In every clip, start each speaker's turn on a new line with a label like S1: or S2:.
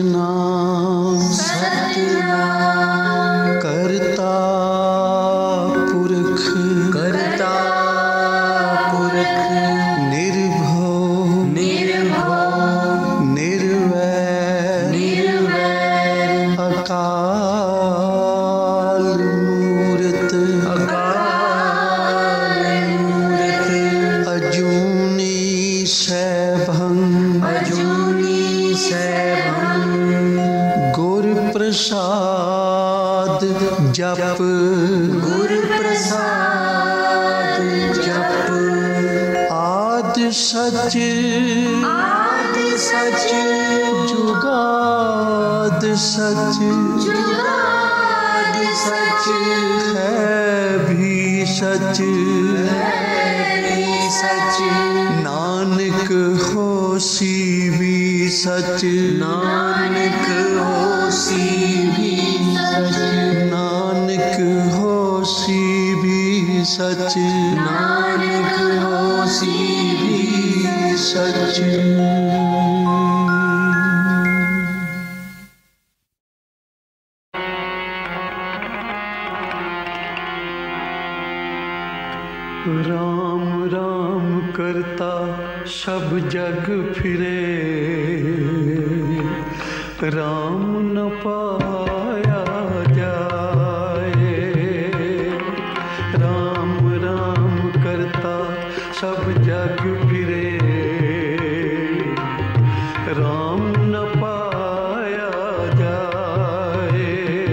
S1: सतनाम
S2: सतनाम
S1: करता पुरख
S2: करता पुरख
S1: निर्भव
S2: निर्भव
S1: निर्वैर
S2: निर्वैर
S1: अकाल मूरत
S2: अकाल मूरत
S1: अजूनी सैभं
S2: अजूनी सैभं
S1: गुर प्रसाद जप
S2: गुर प्रसाद जप
S1: आद सच
S2: आदि सच
S1: जुगाद सच
S2: जुगादि सच
S1: है भी सच
S2: है सच
S1: नानक होसी भी सच
S2: नानक होसी भी सच
S1: नानक होसी भी सच
S2: नानक होसी भी
S1: सच राम राम करता सब जग फिरे राम न पाया जाए राम राम करता सब जग फिरे राम न पाया जाए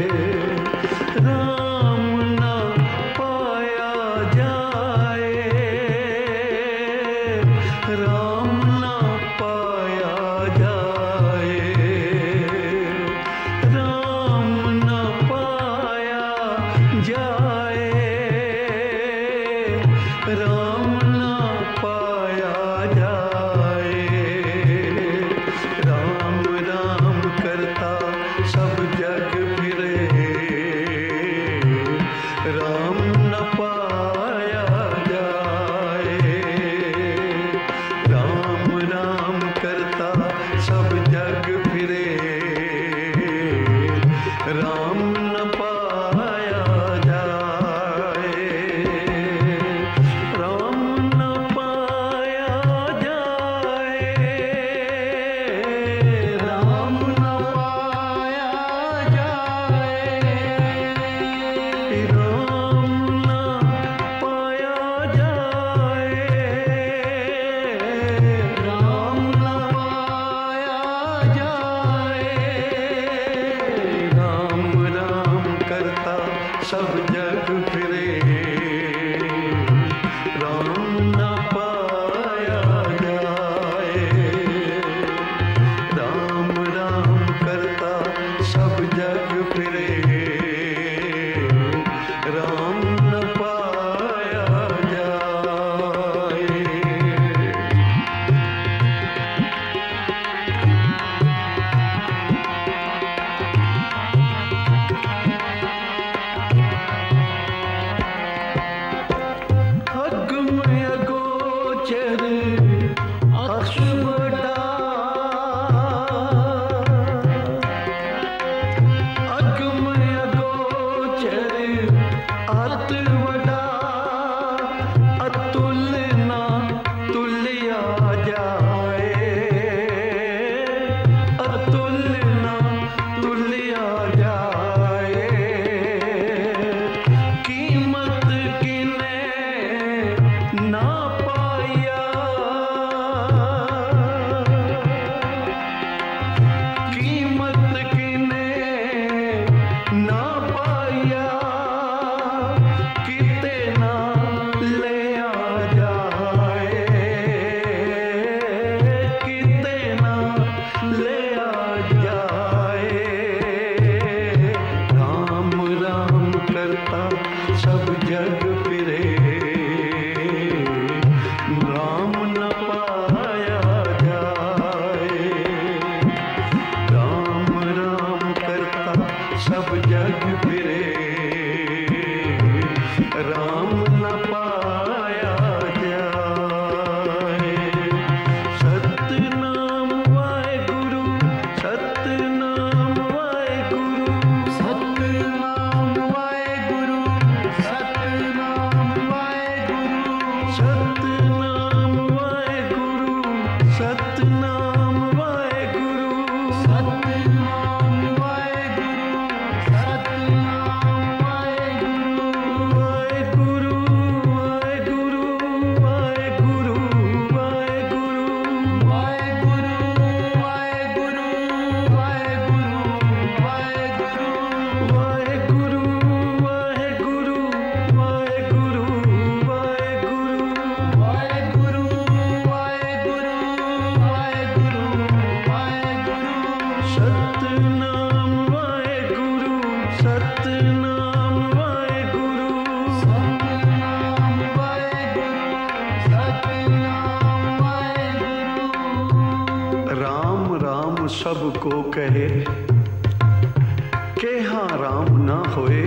S1: राम न पाया जाए राम न पाया जाए राम न पाया जाए राम न पाया जाए राम राम करता सब जग फिरे राम न पाया जाए राम राम करता सब जग फिरे राम न पाया जाए राम न पाया जाए राम न पाया जाए राम न पाया जाए राम न पाया जाए राम राम करता सब जग फिरे राम न पाया जाए राम राम करता सब जग फिरे राम न पाया जाए। सतनाम वाहेगुरु, सतनाम वाहेगुरु,
S2: सतनाम वाहेगुरु, सतनाम वाहेगुरु।
S1: राम राम सबको कहे, केहा राम ना होए।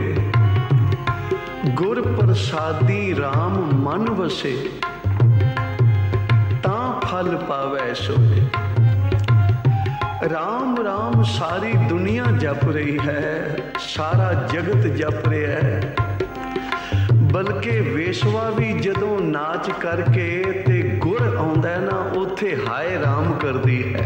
S1: गुर प्रसादी राम मन वसे, तां फल पावै सोए। राम राम सारी दुनिया जप रही है, सारा जगत जप रहा है, बल्कि वेसवा भी जदों नाच करके ते गुर आउंदा है ना, उत्थे हाय राम करदी है।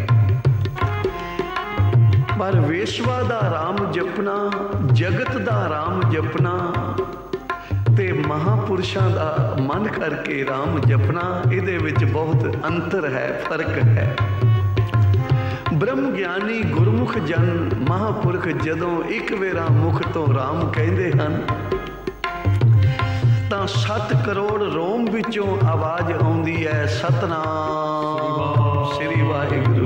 S1: पर वेसवा दा राम जपना, जगत दा राम जपना ते महापुरुषां दा मन करके राम जपना, इहदे विच बहुत अंतर है, फर्क है। ब्रह्म ज्ञानी गुरमुख जन महापुरख जदों एक वेरा मुख तो राम कहते हैं, तां 7 करोड़ रोम विचों आवाज आउंदी है, सतनाम श्री वाहिगुरू।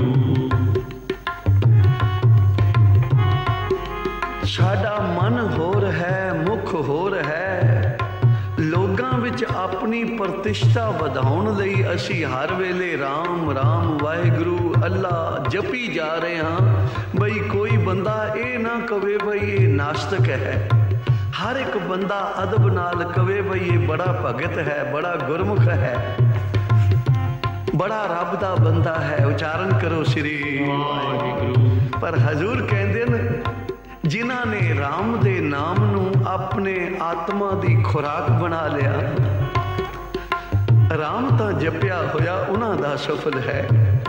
S1: साडा मन होर है, मुख होर है। लोगां विच अपनी प्रतिष्ठा वधाउण लई असी हर वेले राम राम वाहिगुरू अल्लाह जपी जा रहे हाँ। बई कोई बंदा ये ना कवे बई ये नास्तिक है, हर एक बंदा अदब नाल कवे बई ये बड़ा भगत है, बड़ा गुरमुख है, बड़ा रब दा बंदा है। उच्चारण करो श्री वाहिगुरू। पर हजूर कहंदे न, जिन्हां ने राम दे नाम नू अपने आत्मा दी खुराक बना लिया, राम तां जपिया होया उन्हां दा सफल है।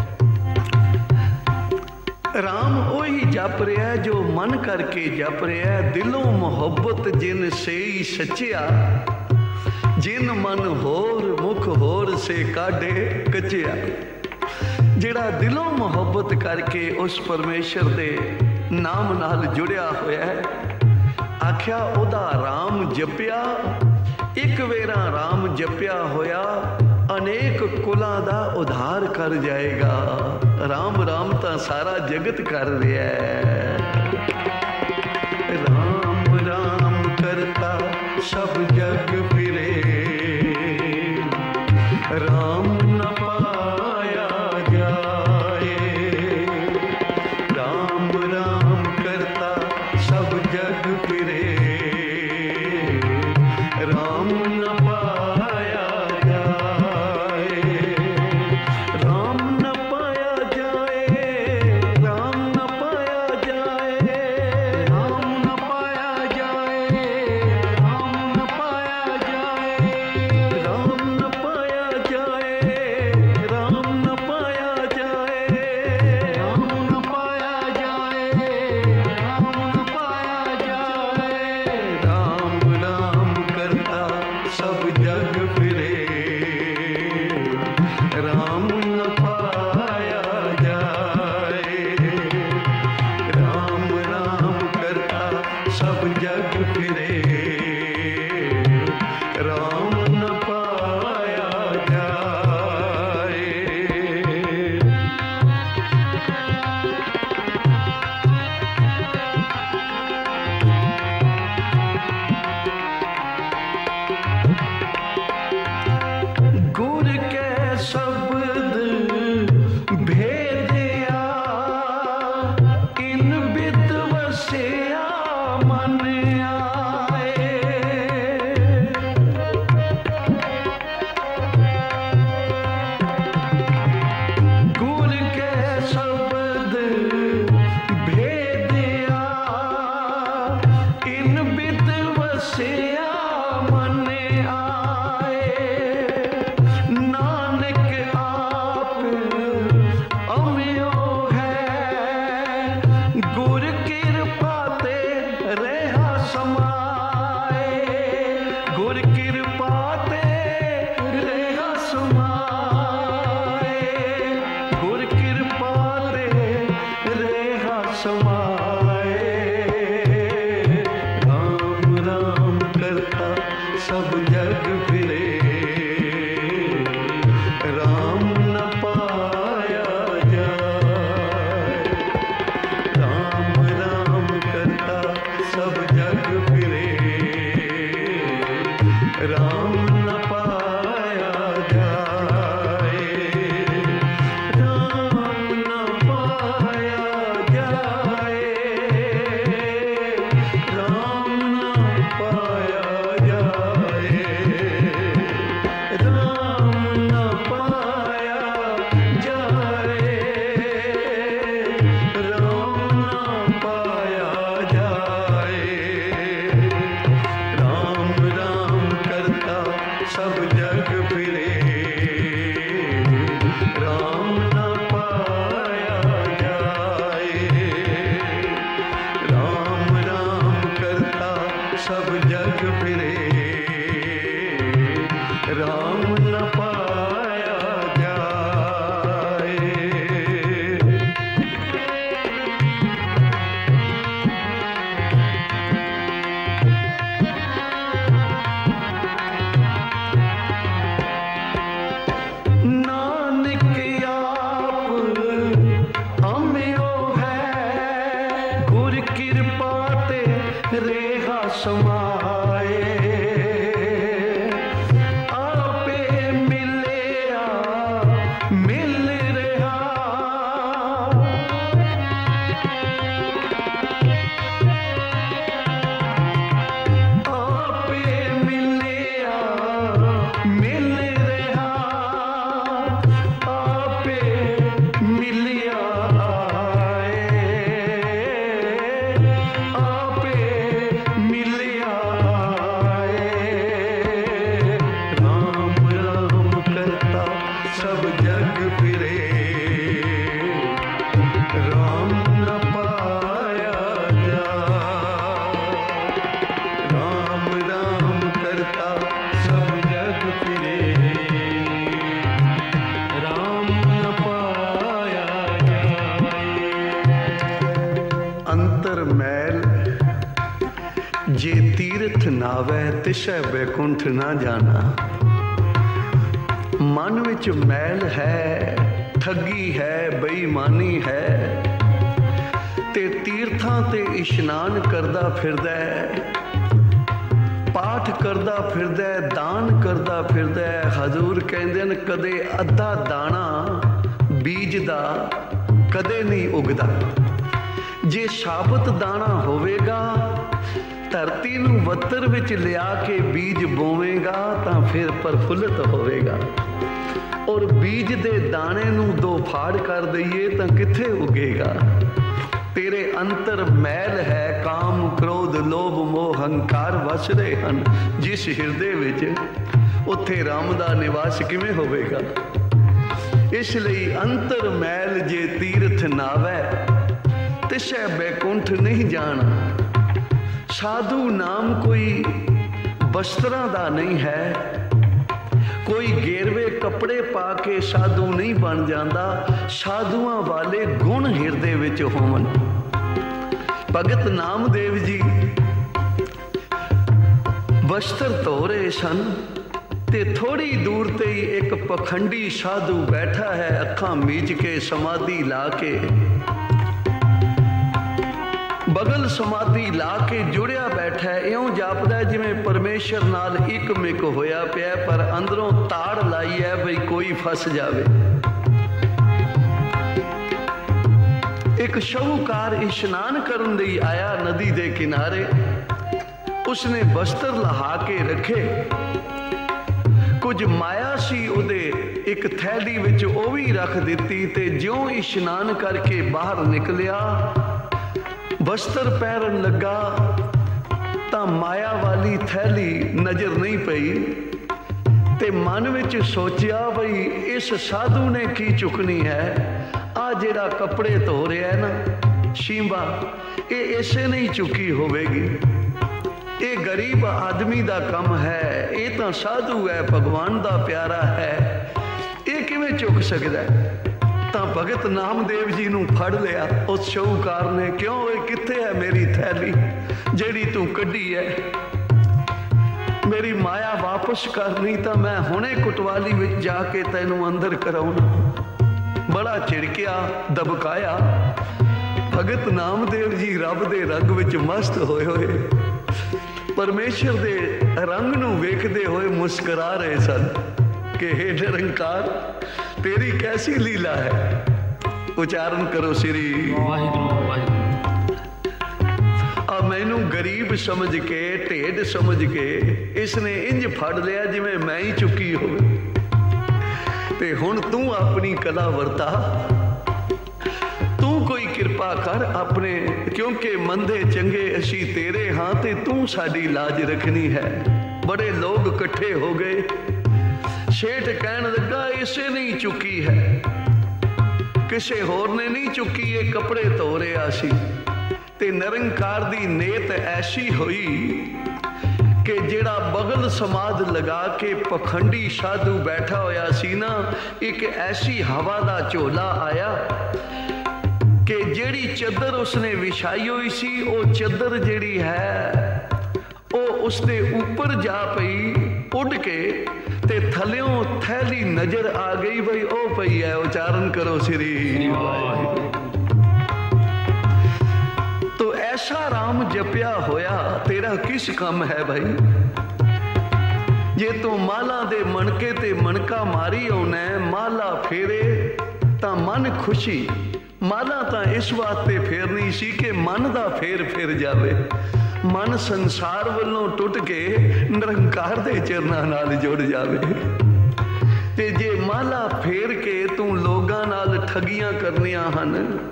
S1: राम वही जप रहा है जो मन करके जप रहा है। दिलों मोहब्बत जिन से ही सचिया, जिन मन होर मुख होर से काढ़े कचिया। जिहड़ा दिलों मोहब्बत करके उस परमेश्वर दे नाम नाल जुड़िया होया है, आख्या उदा राम जपिया, एक वेरा राम जपिया होया अनेक कुलां दा उधार कर जाएगा। राम राम तां सारा जगत कर रहा है। राम राम करता सब जग फिरे, राम न पाया जाए। राम राम करता सब जग फिरे, राम न पाया जाए। राम न पाया जाए, राम न पाया जाए,
S2: राम न पाया जाए, राम न पाया जाए,
S1: राम न पाया जाए, राम न पाया जाए।
S2: राम न पाया जाए, राम न पाया जाए।
S1: राम राम करता सब जग फिरे, राम न पाया जाए। राम राम करता सब जग फिरे, राम न पाया जाए। गुर के शब्द भेदिया, इन बिद वसिया मन आए। गुर के शब्द भेदिया, इन बिद वसिया मन आए। नानक आप अमियो है, गुर कृपा ते रहा समाए। गुर कृपा ते रहा समाए, गुर कृपा ते रहा समाए। राम राम करता सब जग फिरे, राम न पाया जाए। राम न पाया जाए, राम न पाया जाए, राम न पाया जाए, राम न पाया जाए, राम न पाया जाए। राम राम करता सब जग फिरे, राम न पाया जाए, राम राम करता सब जग फिरे, राम न पाया जाए। नानक आप हमें है, गुर कृपा ते रेहा समाए, आपे मिलिया मिल रहा, आपे मिलिया मिल रहा, आपे मिलिया आए, आपे मिलिया आए। राम राम करता सब जग फिरे, राम न पाया जाए, राम राम करता सब जग फिरे, राम न पाया जाए। अंतर मैल जे तीर्थ नावै तिसै बैकुंठ ना जाना। मन विच मैल है, ठगी है, बेईमानी है, ते तीर्थां ते इशनान करदा फिरदा है, पाठ करदा फिरदा है, दान करदा फिरदा है। हजूर कहंदे ने कदे अद्धा दाना बीज दा कदे नहीं उगदा। जे साबत दाना होवेगा, धरती नूं वत्तर विच लिया के बीज बोवेगा तां फिर प्रफुल्लित होवेगा। और बीज दे दाने नूं दो फाड़ कर दईए तां कित्थे उगेगा। तेरे अंतर मैल है, काम क्रोध लोभ मोह हंकार वसदे हन जिस हिरदे विच, उत्थे राम दा निवास किवें होवेगा। इसलिए अंतर मैल जे तीर्थ नावै तिसै बैकुंठ नहीं जाना। साधु नाम कोई वस्त्रां दा नहीं है, कोई गेरवे कपड़े पा के साधु नहीं बन जाता। साधुआं वाले गुण हिरदे विच होवन। भगत नामदेव जी वस्त्र धो रहे सन ते थोड़ी दूर ते ही एक पखंडी साधु बैठा है, अखां मीच के समाधि ला के, बगल समाधि ला के जुड़िया बैठा है। इउं जापदा जिवें परमेश्वर नाल एक मिक होया पिया, पर अंदरों ताड़ लाई है बई कोई फस जावे। एक शाहूकार इशनान करन लई आया नदी दे किनारे, उसने वस्त्र लहा के रखे, कुछ माया सी उहदे एक थैली विच ओ भी रख दिती, ते ज्यों इशनान करके बाहर निकलिया, वस्त्र पहनन लगा तां माया वाली थैली नजर नहीं पई। ते मन विच सोचिया बई इस साधु ने की चुकनी है, आ जेड़ा कपड़े धो रहा है ना शींबा, ये इसे नहीं चुकी होवेगी, ये गरीब आदमी दा कम है, ये तो साधु है, भगवान दा प्यारा है, ये किवें चुक सकदा है। तां भगत नामदेव जी नूं फड़ लिया उस शाहूकार ने, क्यों ये कित्थे है मेरी थैली जेड़ी तू कड्डी है, मेरी माया वापस कर, नहीं तो मैं हुणे कुटवाली विच जाके तैनूं अंदर कराउणा। बड़ा झिड़किया दबकाया। भगत नामदेव जी रब दे रंग विच मस्त होए होए परमेश्वर दे रंग नूं वेखदे होए मुस्कुरा रहे सन कि हे निरंकार तेरी कैसी लीला है। उच्चारण करो श्री
S2: वाहिगुरु वाहिगुरु।
S1: आ मैनू गरीब समझ के ढेड समझ के इसने इंज फड़ लिया जिवें मैं ही चुकी होवे ते हुण तू अपनी कला वरता, तू कोई कृपा कर अपने, क्योंकि मंदे चंगे असी तेरे हाँ ते तू साडी लाज रखनी है। बड़े लोग इकट्ठे हो गए। सेठ कहन लगा इसे नहीं चुकी है, किसे होर ने नहीं चुकी, ये कपड़े धो रहा सी। ते निरंकार दी नेत ऐसी हुई कि जेड़ा बगल समाध लगा के पखंडी साधु बैठा होया सी ना, एक ऐसी हवा दा झोला आया कि जेड़ी चदर उसने विछाई हुई सी, वो चदर जेड़ी है वो उसके ऊपर जा पई उड़ के, ते थल्यों थैली नजर आ गई भाई ओ पई है। उच्चारण करो श्री वाहिगुरु। तो ऐसा राम जपिया होया तेरा किस काम है भाई। जे तू माला दे मणके ते मणका मारी आना, माला फेरे ता मन खुशी। माला ता इस वास्ते फेरनी सी कि मन दा फेर फिर जावे, मन संसार वालों टुट के निरंकार दे चरना नाल जुड़ जावे। ते जे माला फेर के तू लोगां नाल ठगियां करनियां हन,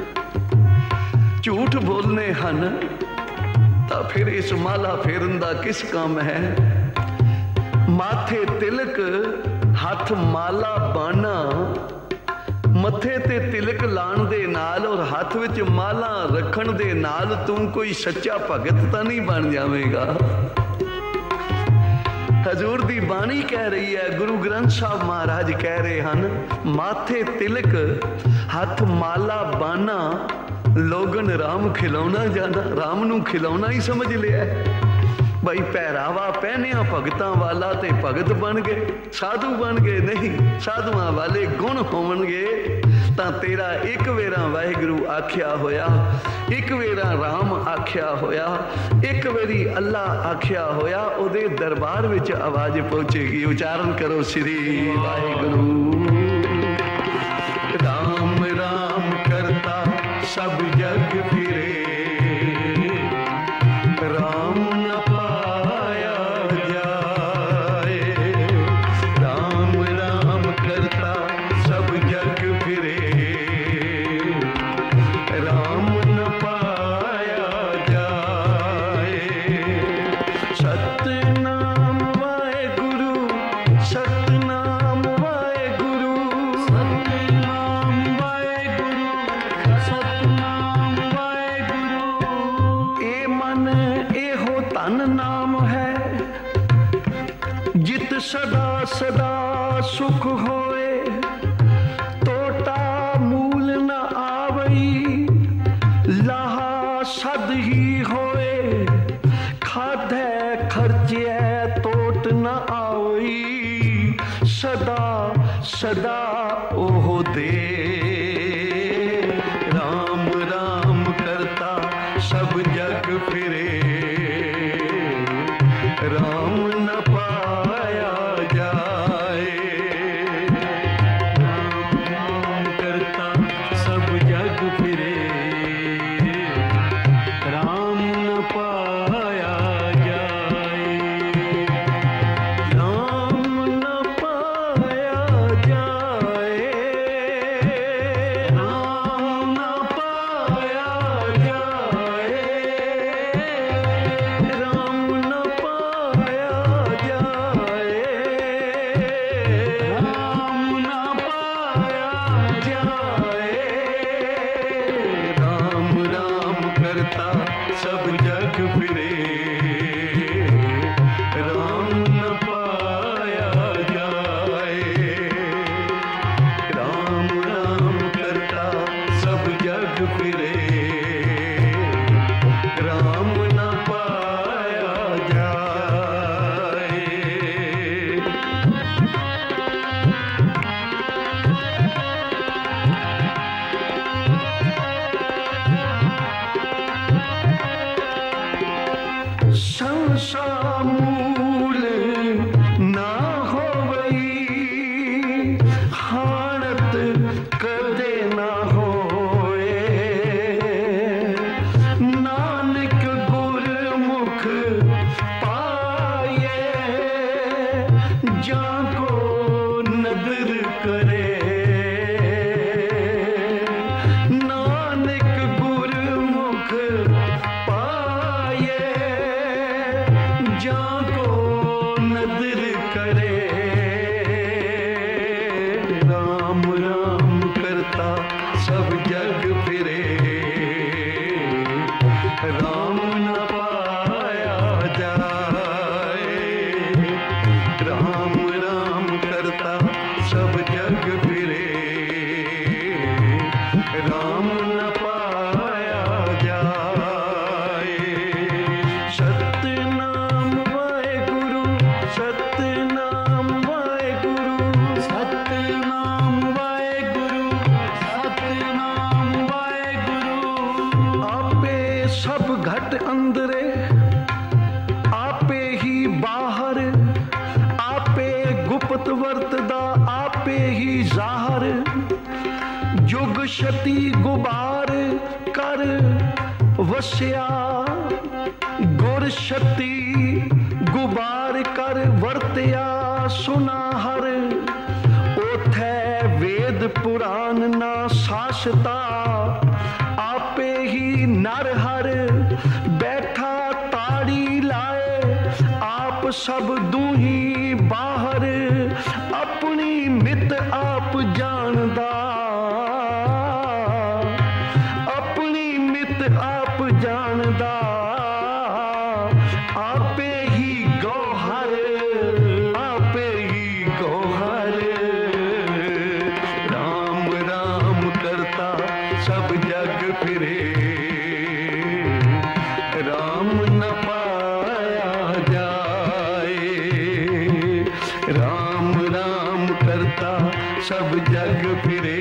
S1: झूठ बोलने हन, तो फिर इस माला फेरन दा किस काम है। माथे तिलक हथ माला बाना, मथे ते तिलक लाण दे नाल और हाथ विच माला रखण दे नाल तू कोई सच्चा भगत तां नहीं बन जावेगा। हजूर दी बाणी कह रही है, गुरु ग्रंथ साहब महाराज कह रहे हैं, माथे तिलक हथ माला बाना, लोगन राम खिलौना जाना, राम नू खिलौना ही समझ लिया भाई। पहरावा पहनिया भगतां वाला ते भगत बन गए, साधु बन गए। नहीं, साधुआं वाले गुण होवणगे तां तेरा एक वेरा वाहिगुरु आख्या होया, एक वेरा राम आख्या होया, एक वेरी अल्लाह आख्या होया, उहदे दरबार विच आवाज पहुंचेगी। उच्चारण करो श्री वाहिगुरु। राम राम करता सब जग फिरे, राम न पाया जाए। राम राम करता सब जग फिरे, राम न पाया जाए। सतनाम वाहेगुरु, सतनाम वाहेगुरु, सतनाम वाहेगुरु, सतनाम वाहेगुरु। ए मन एहो तन नाम है, जित सदा सदा सुख होए, टोटा मूल न आवई, लाहा सद ही होए, खाधे खर्चे टोट न आवई, सदा सदा ओह दे। राम राम करता सब जग फिरे, राम न पाया जाए। राम राम करता सब जग फिरे, राम न पाया जाए। राम न पाया जाए, राम न पाया जाए, राम न पाया जाए, राम न पाया जाए। राम राम करता सब जग फिरे, राम न पाया जाए। राम राम करता सब जग फिरे, राम न पाया जाए। संसार राम न पाया जाए। राम राम करता सब जग फिरे, राम न पाया जाए। सतनाम वाहेगुरु, सतनाम वाहेगुरु,
S2: सतनाम वाहेगुरु, सतनाम वाहेगुरु।
S1: आपे सब घट अंदरे, आपे ही बाहर, आपे गुप्त वरतदा, आपे ही ਜ਼ਾਹਰ। जुग शती गुबार कर वसिया, गुर शती गुबार कर वरतिया सुना हर। ओथै वेद पुराण ना सासता, आपे ही नर हर बैठा ताड़ी लाए। आप सब दूही बाहर, अपनी मित आप जानदा, अपनी मित आप जानदा। आपे ही गौहर, आपे ही गौहर। राम राम करता सब जग फिरे, राम न पाया जाए। राम राम करता सब जग फिरे,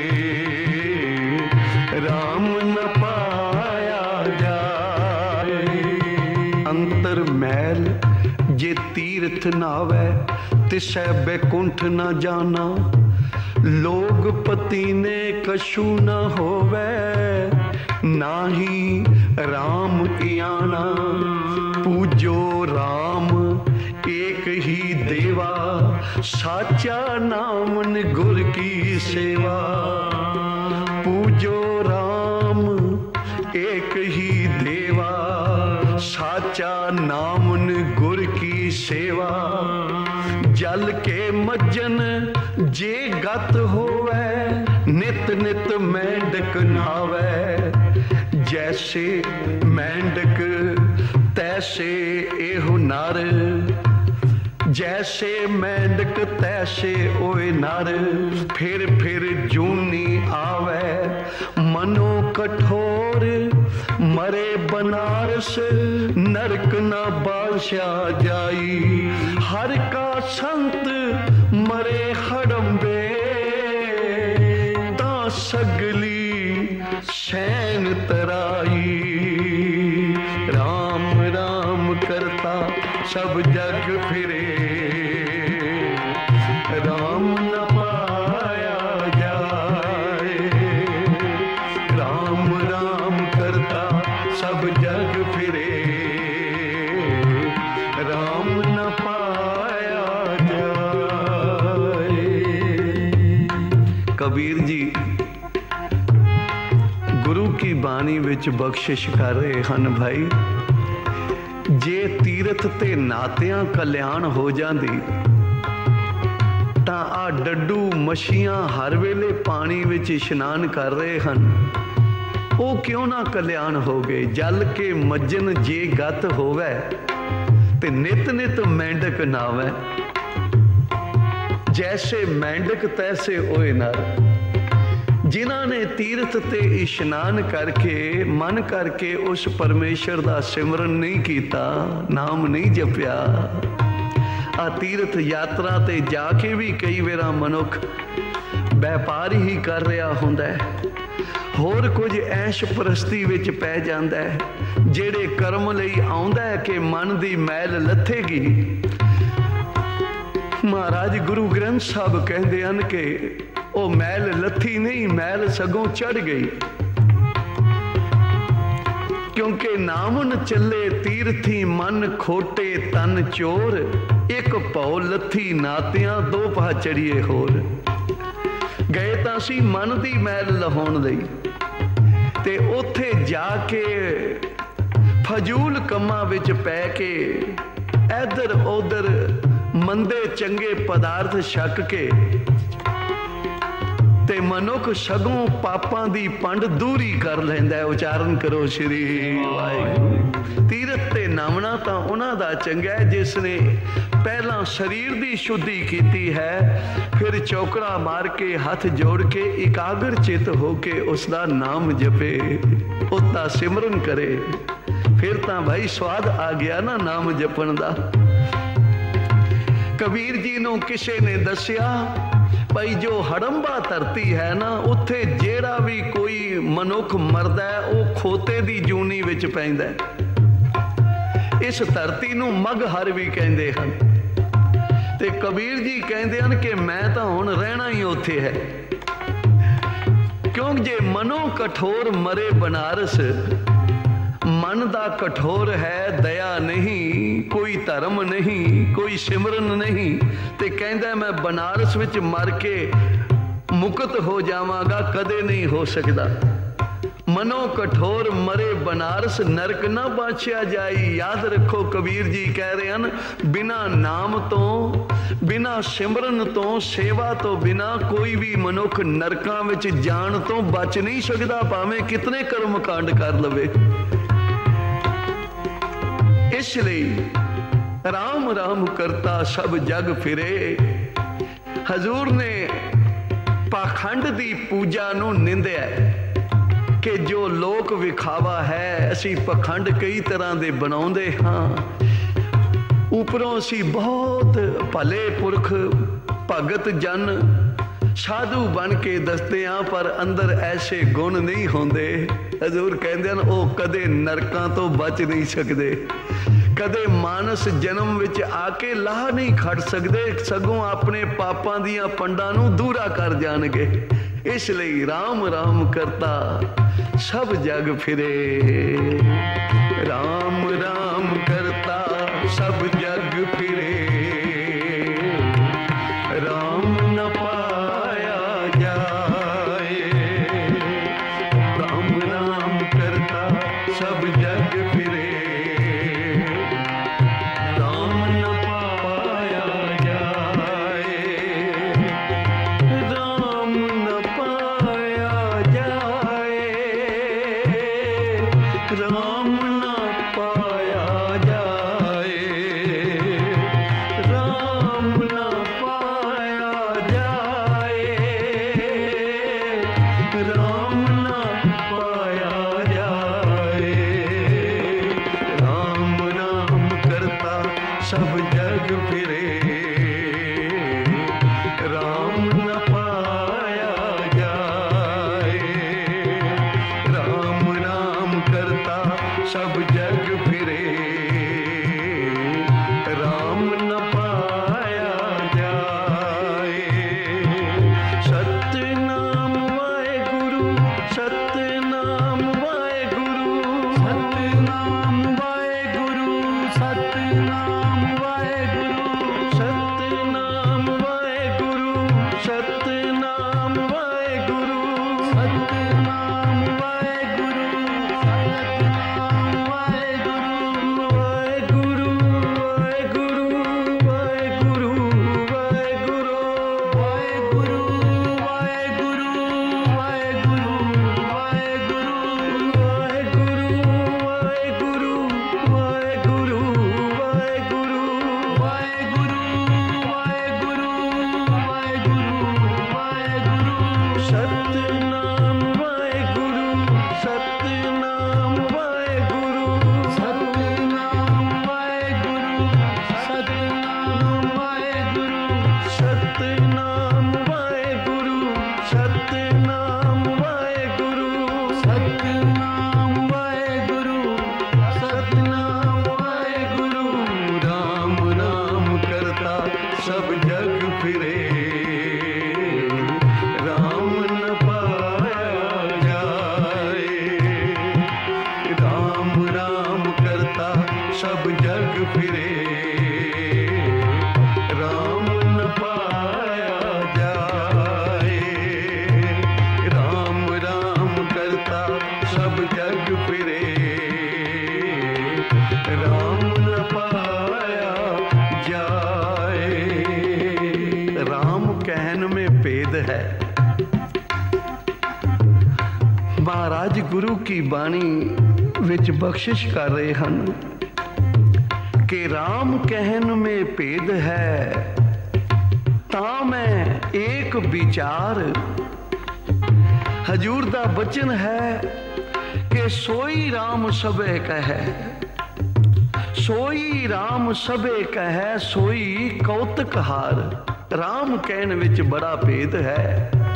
S1: राम न पाया जाए। अंतर मैल जे तीर्थ नावै, तिसै बैकुंठ न जाना। लोग पति ने कछु न होवै, नाही राम इयाना। पूजो राम एक ही देवा, साचा नामन गुर की सेवा। पूजो राम एक ही देवा, साचा नामन गुर की सेवा। जल के मज्जन जे गत होवै, नित नित मेंढक नावै। जैसे मेंढक तैसे एहो नर, जैसे मेंढक तैसे ओए नर। फिर जूनी आवे मनो कठोर, मरे बनारस नरक न बाशा जाई। हर का संत मरे हड़म्बे, ता सगली सैन तराई। राम राम करता सब जग फिरे, राम न पाया जाए। राम राम करता सब जग फिरे, राम न पाया जाए। कबीर जी गुरु की बाणी विच बख्शिश कर रहे हैं भाई। जे तीरथ ते नातियां कल्याण हो जाती, ਤਾਂ ਆ ਡੱਡੂ ਮੱਛੀਆਂ ਹਰ ਵੇਲੇ ਪਾਣੀ ਵਿੱਚ ਇਸ਼ਨਾਨ ਕਰ ਰਹੇ ਹਨ, ਉਹ ਕਿਉਂ ਨਾ ਕਲਿਆਣ ਹੋ ਗਏ। ਜਲ ਕੇ ਮੱਜਨ ਜੇ ਗਤ ਹੋਵੇ, ਤੇ ਨਿਤ ਨਿਤ ਮੈਂਡਕ ਨਾਵੇ। ਜੈਸੇ ਮੈਂਡਕ ਤੈਸੇ ਓਏ ਨਰ। ਜਿਨ੍ਹਾਂ ਨੇ ਤੀਰਥ ਤੇ ਇਸ਼ਨਾਨ ਕਰਕੇ ਮਨ ਕਰਕੇ ਉਸ ਪਰਮੇਸ਼ਰ ਦਾ ਸਿਮਰਨ ਨਹੀਂ ਕੀਤਾ, ਨਾਮ ਨਹੀਂ ਜਪਿਆ। ਆ ਤੀਰਥ ਯਾਤਰਾ ਤੇ ਜਾ ਕੇ ਵੀ ਕਈ ਵਾਰ ਮਨੁੱਖ ਵਪਾਰ ਹੀ ਕਰ ਰਿਹਾ ਹੁੰਦਾ ਹੈ, ਹੋਰ ਕੁਝ ਐਸ਼ ਪ੍ਰਸਤੀ ਵਿੱਚ ਪੈ ਜਾਂਦਾ ਹੈ, ਜਿਹੜੇ ਕਰਮ ਲਈ ਆਉਂਦਾ ਹੈ ਕਿ ਮਨ ਦੀ ਮੈਲ ਲੱਥੇਗੀ। ਮਹਾਰਾਜ ਗੁਰੂ ਗ੍ਰੰਥ ਸਾਹਿਬ ਕਹਿੰਦੇ ਹਨ ਕਿ ਉਹ ਮੈਲ ਲੱਥੀ ਨਹੀਂ, ਮੈਲ ਸਗੋਂ ਚੜ ਗਈ। क्योंकि नामन चले तीर्थी मन खोटे तन चोर, एक भौ लथी नातियां दो पा चढ़िए होर। गए तां असीं मन दी मैल लहाउण लई, ते उत्थे जाके फजूल कम्मां विच पै के इधर उधर मंदे चंगे पदार्थ छक के ते मनुख सगों पापां दी पंड दूरी कर लैंदा है। उचारण करो श्री वाहिगुरू। तीरथ ते नावना तां उन्हां दा चंगा है जिसने पहला शरीर दी शुद्धि कीती है, फिर चौकड़ा मार के हाथ जोड़ के एकाग्र चित होके उसका नाम जपे, उसका सिमरन करे, फिर तां भाई स्वाद आ गया ना नाम जपण दा। कबीर जी नूं किसे ने दसिया भाई जो हड़ंबा धरती है ना, उत्थे जेड़ा भी कोई मनुख मरदा है वो खोते दी जूनी विच पैंदा है। इस धरती नूं मगहर भी कहंदे हन। ते कबीर जी कहंदे हन कि मैं तां हुण रहना ही उत्थे है, क्योंकि जे मनो कठोर मरे बनारस, मन दा कठोर है, दया नहीं, कोई धर्म नहीं, कोई सिमरन नहीं, ते कहंदा मैं बनारस विच मर के मुक्त हो जावांगा, कदे नहीं हो सकदा। मनो कठोर मरे बनारस, नरक ना बाछिया जाई। याद रखो कबीर जी कह रहे हैं बिना नाम तो, बिना सिमरन तो, सेवा तो बिना कोई भी मनुख नरकां विच जाण तो बच नहीं सकदा, भावें कितने कर्म कांड कर लवे। इसलिए राम राम करता सब जग फिरे। हजूर ने पाखंड दी पूजा नूं निंदिया कि जो लोक विखावा है, असी पखंड कई तरह दे बनाउंदे हां, उपरों असी बहुत भले पुरख भगत जन साधु बन के दसते हाँ, पर अंदर ऐसे गुण नहीं होंदे। हजूर कहते हैं वो कदे नरकां तो बच नहीं सकते, कदे मानस जन्म विच आके लाह नहीं खड़ सकते, सगों अपने पापां दियां पंडां नूं दूरा कर जाणगे। इसलिए राम राम करता सब जग फिरे। राम राम करता सब जग फिरे, राम न पाया जाए। राम राम करता सब जग फिरे, राम न पाया जाए। राम न पाया जाए, राम न पाया जाए, राम न पाया जाए, राम न पाया जाए। राम राम करता सब जग फिरे, राम न पाया जाए। राम राम करता सब जग फिरे, राम न पाया जाए। सतनाम वाहेगुरु, सतनाम वाहेगुरु,
S2: सतनाम वाहेगुरु, सतनाम वाहेगुरु,
S1: सतनाम वाहेगुरु, सतनाम वाहेगुरु,
S2: सतनाम वाहेगुरु, सतनाम वाहेगुरु,
S1: वाहेगुरु वाहेगुरु वाहेगुरु वाहेगुरु
S2: वाहेगुरु, वाहेगुरु, वाहेगुरु, वाहेगुरु,
S1: वाहेगुरु वाहेगुरु वाहेगुरु वाहेगुरु
S2: वाहेगुरु, वाहेगुरु, वाहेगुरु, वाहेगुरु।
S1: सतनाम वाहेगुरु, सतनाम वाहेगुरु,
S2: सतनाम वाहेगुरु, सतनाम वाहेगुरु,
S1: सतनाम वाहेगुरु, सतनाम वाहेगुरु,
S2: सतनाम वाहेगुरु, सतनाम वाहेगुरु।
S1: राम राम करता सब जग फिरे, राम न पाया जाए। राम राम करता सब जग फिरे, राम न पाया जाए। राम राम करता सब जग फिरे, राम न पाया जाए। राम कहन में भेद है, गुरु की बाणी विच बख्शिश कर रहे हैं कि राम कहन में भेद है ता मैं एक विचार। हजूर दा बचन है कि सोई राम सबे कहे, सोई राम सबे कहे, सोई कौतक हार। राम कहन विच बड़ा भेद है।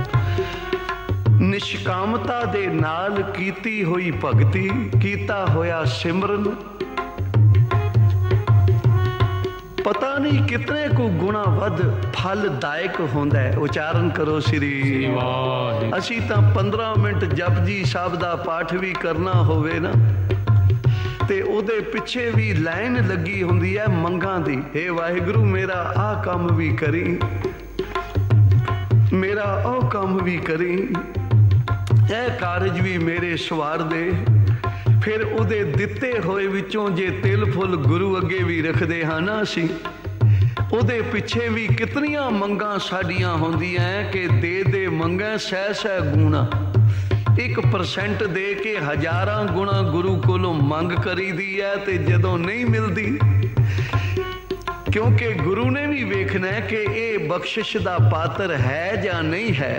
S1: निष्कामता दे नाल कीती हुई भगती, कीता होया सिमरन, पता नहीं कितने को गुणा वध फलदायक होंदा है। उचारण करो श्री वाहिगुरू। असी तां 15 मिनट जपजी साहब दा पाठ भी करना होवे ना ते उहदे पिछे भी लाइन लगी हुंदी है मंगां दी। हे वाहिगुरू मेरा आ काम भी करी, मेरा ओ काम भी करी, ए कारज भी मेरे सवार दे। फिर उहदे दिते होए विचों जे तिल फुल गुरु अगे भी रखते हाँ ना असी, उहदे पिछे भी कितनियां मंगां साडियां होंदियां कि दे दे मंगां सह सह गुणा। 1% दे के हज़ारां गुणा गुरु कोलों मंग करी दी है ते जदों नहीं मिलती, क्योंकि गुरु ने भी वेखना है कि ये बख्शिश दा पात्र है या नहीं है।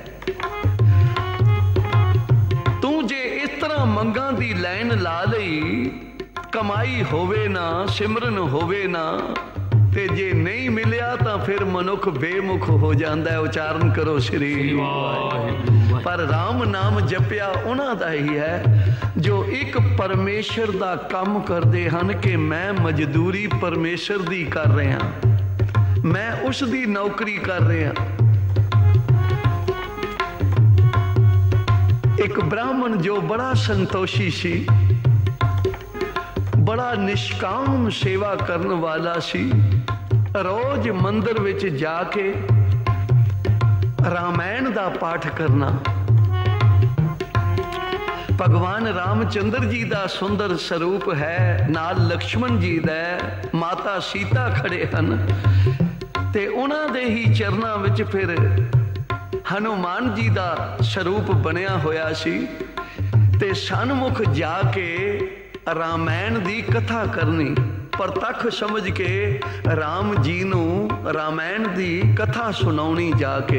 S1: तू जे इस तरह मंगां दी लाइन ला लई, कमाई होवे ना सिमरन होवे ना, ते जे नहीं मिलिया तो फिर मनुख बेमुख हो जाता है। उचारण करो श्री वाहिगुरू। पर राम नाम जपिया उन्हां दा ही है जो एक परमेश्वर दा काम करते हैं कि मैं मजदूरी परमेश्वर दी कर रहा, मैं उस दी नौकरी कर रहा। एक ब्राह्मण जो बड़ा संतोषी सी, बड़ा निष्काम सेवा करने वाला सी, रोज मंदिर विच जाके रामायण दा पाठ करना। भगवान रामचंद्र जी दा सुंदर स्वरूप है, नाल लक्ष्मण जी दा, माता सीता खड़े हन ते उन्हां दे ही चरनां विच फिर हनुमान जी दा स्वरूप बनया होया सी ते सन्मुख जाके रामायण दी कथा करनी। प्रतख समझ के राम जी नूं रामायण दी कथा सुनाउणी जाके।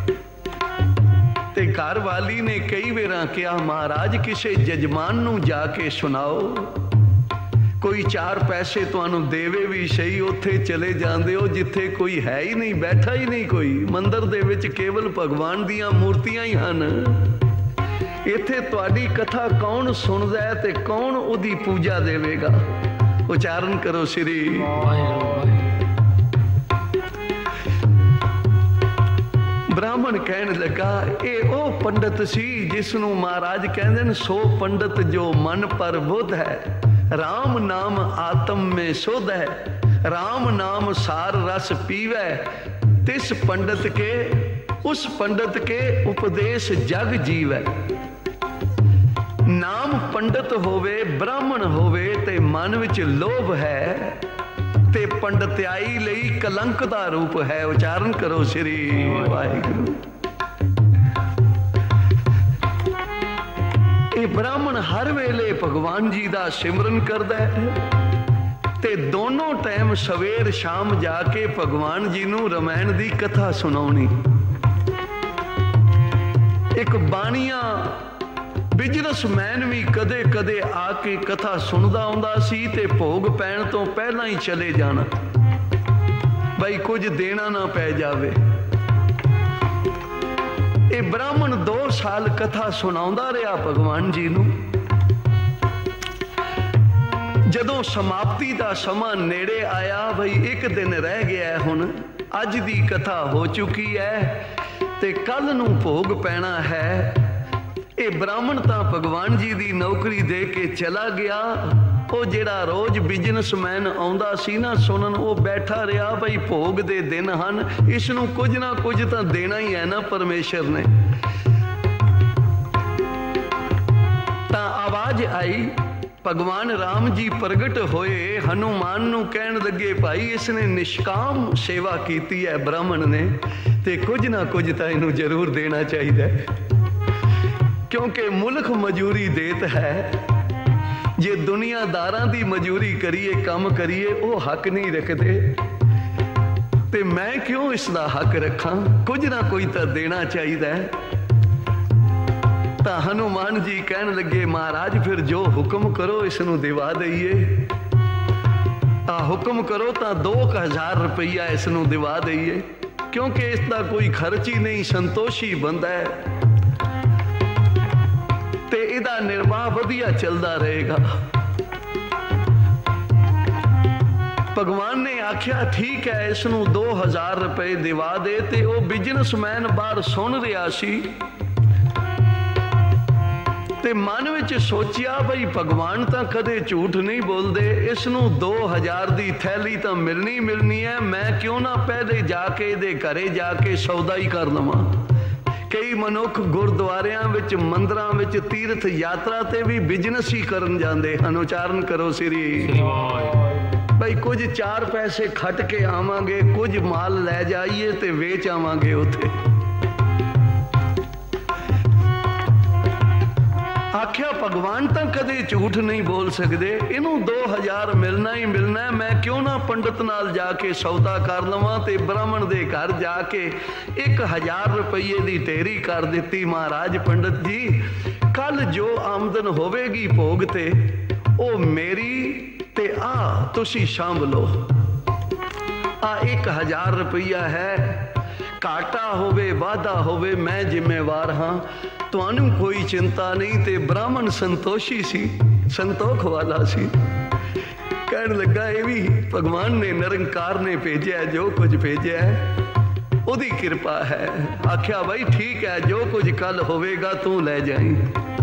S1: ते घर वाली ने कई बार कहा महाराज किसी जजमान नूं जाके सुनाओ, कोई 4 पैसे तुहानू देवे भी सही, उत्थे चले जाते हो जिथे कोई है ही नहीं, बैठा ही नहीं कोई। मंदिर दे विच केवल भगवान दियां मूर्तियां ही हन। इत्थे तुहाडी कथा कौन सुनदा है ते कौन उहदी पूजा देवेगा। उचारण करो श्री ब्राह्मण कहन लगा ये ओ पंडित सी जिसनों महाराज कहंदे ने सो पंडित जो मन पर बुध है, राम नाम आत्म में शुद्ध है, राम नाम सार रस पीवै, तिस पंडित के उस पंडित के उपदेश जग जीवै। नाम पंडित होवे ब्राह्मण होवे ते मन विच लोभ है ते पंडित्याई लई कलंक दा रूप है। उचारण करो श्री वाहिगुरू। ये ब्राह्मण हर वेले भगवान जी दा सिमरन करदा है ते दोनों टाइम सवेर शाम जाके भगवान जी नूं रामायण दी कथा सुनाउणी। एक बाणिया बिजनेसमैन भी कदे कदे आके कथा सुनदा आउंदा सी ते भोग पैण तो पहला ही चले जाना, भाई कुछ देना ना पै जावे। ये ब्राह्मण 2 साल कथा सुनाउंदा रहा भगवान जी नूं। जदों समाप्ति का समा नेड़े आया, भाई एक दिन रह गया है, हुण अज दी कथा हो चुकी है ते कल नूं भोग पैना है। ये ब्राह्मण तां भगवान जी दी नौकरी दे के चला गया। वो जिहड़ा रोज बिजनेसमैन आउंदा सी ना सुनन, वो बैठा रहा भाई भोग दे दिन हन, इसनूं कुछ ना कुछ तां देना ही है ना परमेश्वर ने। तां आवाज आई, भगवान राम जी प्रगट होए, हनुमान नूं कहण लगे भाई इसने निष्काम सेवा कीती है ब्राह्मण ने, ते कुछ ना कुछ तां इहनूं जरूर देना चाहिए। क्योंकि मुल्क मजूरी देत है। जे दुनियादारां दी मजूरी करिए काम करिए वो हक नहीं रखते, ते मैं क्यों इसका हक रखा? कुछ ना कोई तो देना चाहिए। तो हनुमान जी कहन लगे महाराज फिर जो हुक्म करो इसनू दिवा दईए। हुक्म करो तो 2000 रुपया इसनू दिवा दईए, क्योंकि इसका कोई खर्च ही नहीं, संतोषी बंदा है ते इहदा निर्वाह वधिया चलता रहेगा। भगवान ने आख्या ठीक है इसनू 2000 रुपए दिवा दे। ते वो बिजनेसमैन बाहर सुन रहा सी ते मन विच सोचिया बई भगवान तो कदे झूठ नहीं बोलते, इसनू 2000 दी थैली तो मिलनी मिलनी है, मैं क्यों ना पहले जाके इहदे घरे जाके सौदा ही कर लवां। कई मनुख गुरुद्वारियां विच मंदिरां विच तीर्थ यात्रा ते भी बिजनेस ही करन जांदे हन। उचारण करो श्री भाई, कुछ 4 पैसे खट के आवांगे, कुछ माल लै जाइए ते वेच आवांगे उत्थे। आख्या भगवान तो कदे झूठ नहीं बोल सकते, इनू 2000 मिलना ही मिलना है, मैं क्यों ना पंडित नाल जाके सौदा कर लवां। ते ब्राह्मण दे घर जाके 1000 रुपये की ढेरी कर दी। महाराज पंडित जी कल जो आमदन होवेगी भोग ते ओ मेरी ते तुसी शाम लो। 1000 रुपया है, घाटा होवे वाधा होवे मैं जिम्मेवार हाँ, तुहानू कोई चिंता नहीं। ते ब्राह्मण संतोषी सी, संतोख वाला सी। कहने लगा ये भी भगवान ने निरंकार ने भेजा है, जो कुछ भेजा है ओदी कृपा है। आख्या भाई ठीक है जो कुछ कल होवेगा तू ले जाई।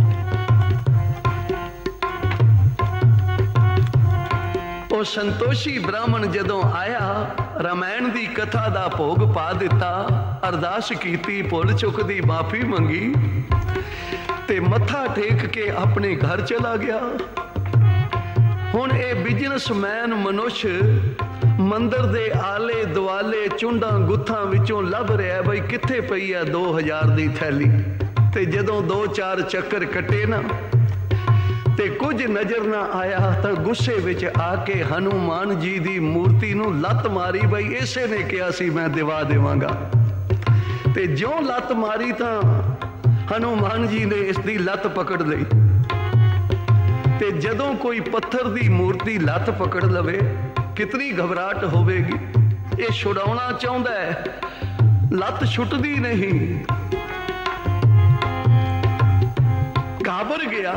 S1: वो संतोषी ब्राह्मण जदों आया, रामायण की कथा का भोग पा दिता, अरदास कीती, भुल चुक दी माफी मंगी ते मत्था टेक के अपने घर चला गया। हुण ये बिजनेसमैन मनुष्य मंदिर दे आले दुआले चुंडा गुत्थां विचों लभ रहा बई कित्थे पई है 2000 दी थैली। ते जदों 2-4 चक्कर कटे ना ते कुछ नजर ना आया तो गुस्से विच आके हनुमान जी दी मूर्ति नू लत मारी। बई इसे ने कहा सी मैं दिवा देवांगा। ते ज्यों लत मारी तो हनुमान जी ने इसकी लत पकड़ लई। ते जदों कोई पत्थर दी मूर्ति लत पकड़ लवे कितनी घबराहट होवेगी। ये छुड़ाउणा चाहुंदा है, लत छुटदी नहीं, घाबर गया।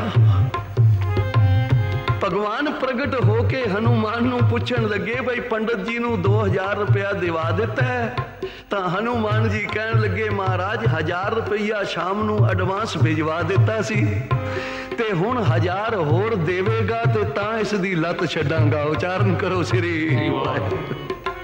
S1: भगवान प्रगट होके हनुमान नू पूछण लगे भाई पंडित जी नू 2000 रुपया दिवा दिता है। तो हनुमान जी कहन लगे महाराज 1000 रुपया शाम नू एडवांस भिजवा दिता सी ते हुण 1000 होर देवेगा ते तां इस दी लत छड्डांगा। उचारण करो श्री वाहिगुरू।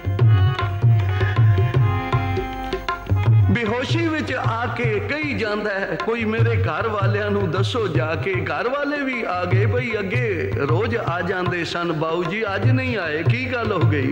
S1: बेहोशी विच आके कही जाता है कोई मेरे घर वालियां नू दसो जाके। घर वाले भी आ गए, भाई अगे रोज आ जाते सन, बाऊ जी अज नहीं आए, की गल हो गई?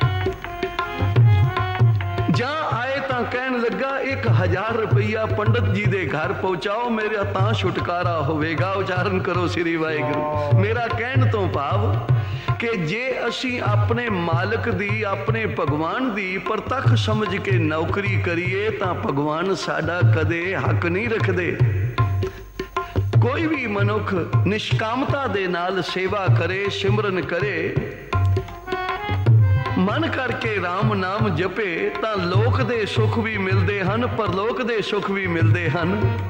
S1: जा आए तो कहन लगा 1000 रुपया पंडित जी दे घर पहुंचाओ, मेरा तां छुटकारा होवेगा। उचारण करो श्री वाहिगुरू। मेरा कहन तो भाव कि जे असी अपने मालिक दी अपने भगवान दी परतख समझ के नौकरी करिए तो भगवान साडा कदे हक नहीं रखदे। कोई भी मनुख निष्कामता दे नाल सेवा करे, सिमरन करे, मन करके राम नाम जपे तो लोक दे सुख भी मिलते हैं, परलोक दे सुख भी मिलते हैं।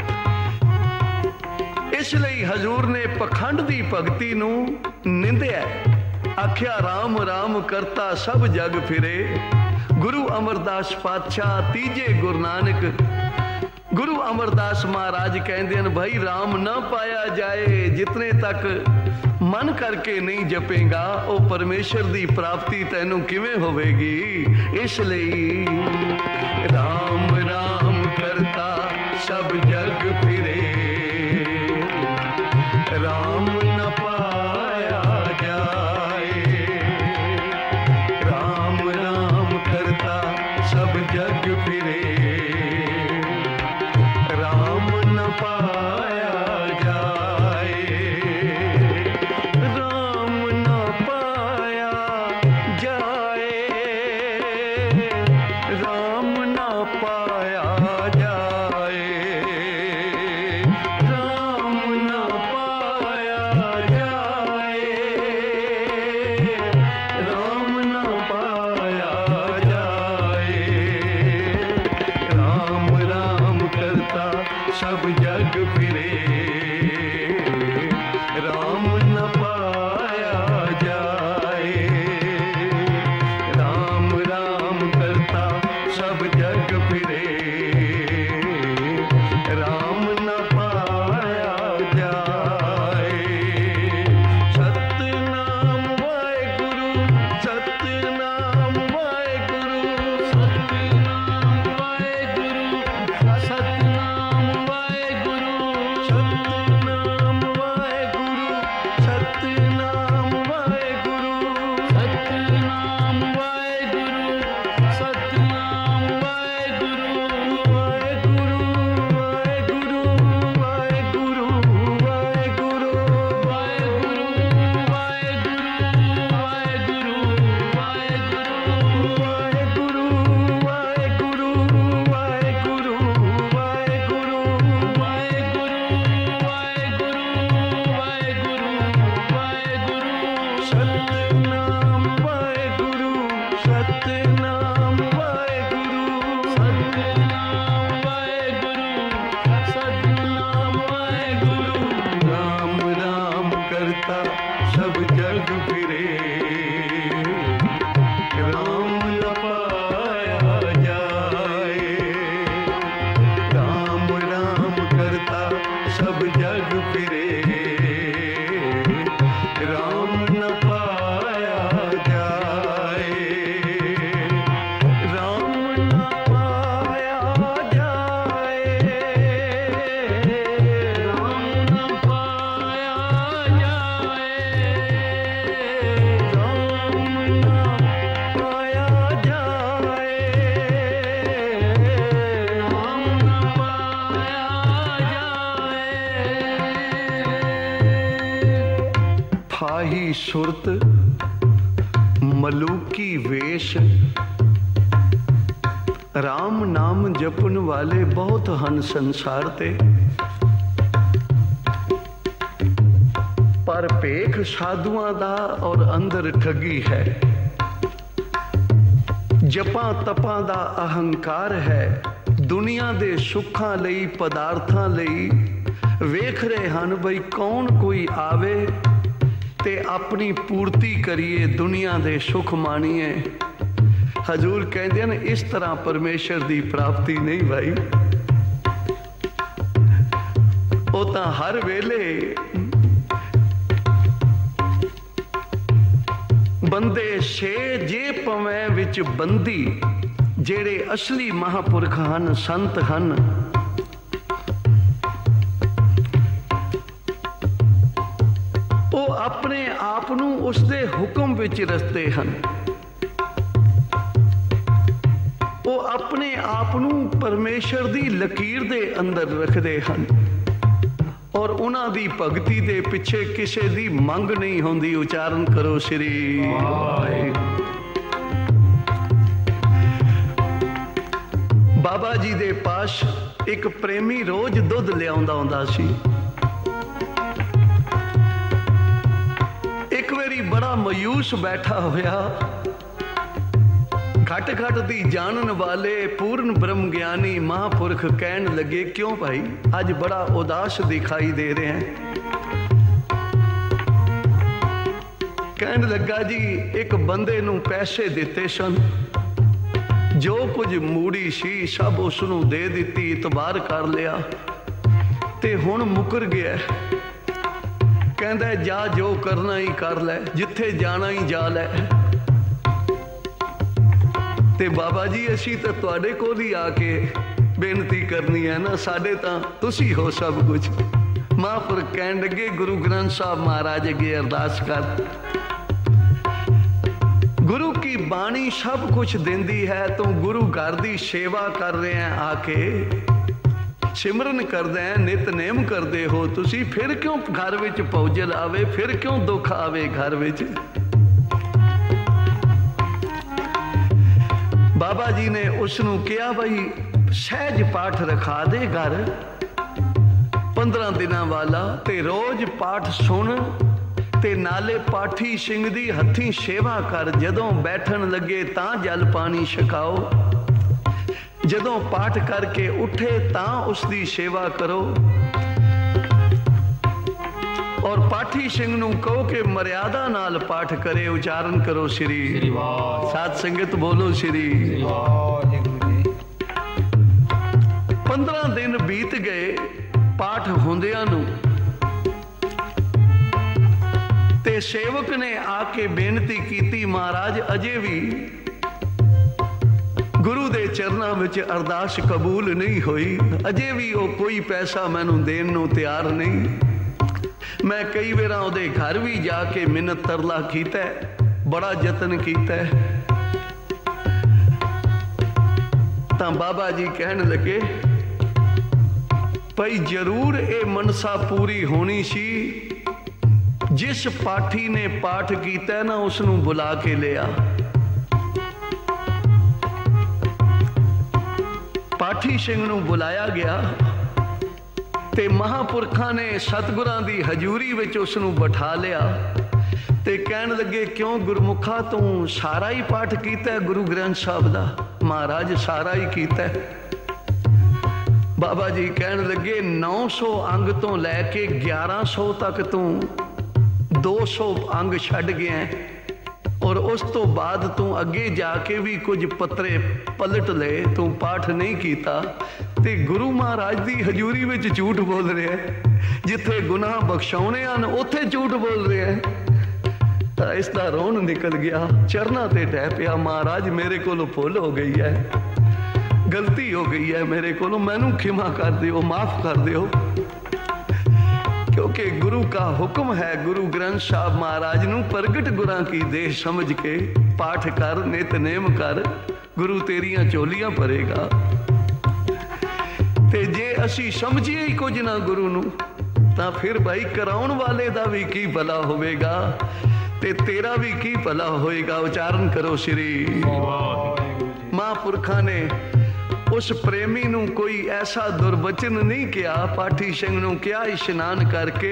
S1: इसलिए हजूर ने पखंड दी भगती नू निंदिया। आख्या राम राम करता सब जग फिरे। गुरु अमरदास पातशाह तीजे गुरु नानक गुरु अमरदास महाराज कहते हैं भाई राम ना पाया जाए जितने तक मन करके नहीं जपेगा वो परमेश्वर की प्राप्ति तैनू किवें होवेगी। इसलिए राम राम करता सब जग फिरे, राम न पाया जाए। राम राम करता सब जग फिरे, राम न पाया सुरत मलूकी वेश। राम नाम जपन वाले बहुत हन संसार ते, पर भेख साधुआं दा और अंदर ठगी है। जपां तपां दा अहंकार है, दुनिया दे सुखां लई पदार्थां लई वेख रहे हन बई कौन कोई आवे ते अपनी पूर्ति करिए, दुनिया दे सुख माणीए। हजूर कहते हैं इस तरह परमेश्वर की प्राप्ति नहीं भाई। वो तो हर वेले बंदे छे जे पवै विच बंदी, जेड़े असली महापुरख हन, संत हन, वो अपने आप नूं उसदे हुक्म विच रखते हन। वो अपने आप नूं परमेश्वर दी लकीर दे अंदर रखते हैं और उन्हां दी भगती दे पिछे किसे दी मंग नहीं होंदी। उच्चारण करो श्री बाबा जी दे पास एक प्रेमी रोज दुध लियाउंदा हुंदा सी। एक वारी बड़ा मायूस बैठा होया, घट घट दी जानन वाले पूर्ण ब्रह्म ज्ञानी महापुरख कहन लगे, क्यों भाई आज बड़ा उदास दिखाई दे रहे हैं? कहन लगा जी एक बंदे नूं पैसे दिते सन, जो कुछ मूड़ी सी सब उसनूं दे दिती, इतबार कर लिया ते हुण मुकर गया। कहंदा जा जो करना ही कर लै, जिथे जाना ही जा लै। ते बाबा जी असी तो तुहाडे कोल ही आके बेनती करनी है ना, साडे तां तुसी हो सब कुछ। महापुरख कहन लगे गुरु ग्रंथ साहब महाराज अगे अरदास कर, गुरु की बाणी सब कुछ देंदी है, तू गुरु घर दी सेवा कर रहे हैं, आके सिमरन करदे हैं, नितनेम करदे हो तुसी, फिर क्यों घर विच पौजल आवे, फिर क्यों दुख आवे घर विच? बाबा जी ने उसनू कहा भाई सहज पाठ रखा दे घर 15 दिनां वाला, ते रोज पाठ सुन ते नाले पाठी सिंह दी हथी सेवा कर। जदों बैठन लगे तां जल पानी छकाओ, जदों पाठ करके उठे तां उसकी सेवा करो। और पाठी सिंह नूं कहो कि मर्यादा नाल पाठ करे। उच्चारण करो श्री साध संगत बोलो श्री। 15 दिन बीत गए पाठ होंदियां नूं, ते सेवक ने आके बेनती की, महाराज अजे भी गुरु दे चरनां विच अरदास कबूल नहीं हुई, अजे भी वो कोई पैसा मैनूं देण नूं तैयार नहीं। मैं कई बार उहदे घर भी जाके मिन्नत तरला कीता, बड़ा जतन कीता, तां बाबा जी कहन लगे भाई जरूर ये मनसा पूरी होनी सी। जिस पाठी ने पाठ कीता ना उसनूं बुला के लिया। पाठी सिंह नूं बुलाया गया ते महापुरखा ने सतगुरां दी हजूरी विच उसनूं बिठा लिया ते कहन लगे क्यों गुरमुखा तू सारा ही पाठ कीता गुरु ग्रंथ साहब दा? महाराज सारा ही कीता। बाबा जी कहन लगे 900 अंग तो लैके 1100 तक तू 200 अंग छड़ गया और उस तो बाद तू अगे जाके भी कुछ पत्रे पलट ले, तू पाठ नहीं कीता ते गुरु महाराज दी हजूरी विच झूठ बोल रहे हैं। जिथे गुनाह बख्शाने हैं उथे झूठ बोल रहे हैं। तो इसका रोन निकल गया, चरना ते टह पिया, महाराज मेरे को भुल हो गई है, गलती हो गई है मेरे को, मैनू क्षमा कर दियो, माफ कर दियो। क्योंकि गुरु का हुक्म है, गुरु ग्रंथ साहब महाराज नू प्रगट गुरां की देह समझ के पाठ कर, नितनेम कर, गुरु तेरियां चोलियां भरेगा। ते जे असी समझिए ही कुछ ना गुरु नू, तां फिर भाई कराउण वाले दा भी की भला होवेगा। ਤੇ ਤੇਰਾ ਵੀ ਕੀ ਭਲਾ ਹੋਏਗਾ। ਉਚਾਰਨ ਕਰੋ ਸ੍ਰੀ ਮਹਾਂਪੁਰਖਾਂ ਨੇ उस प्रेमी नू कोई ऐसा दुर्वचन नहीं किया। पाठी सिंह नू क्या इशनान करके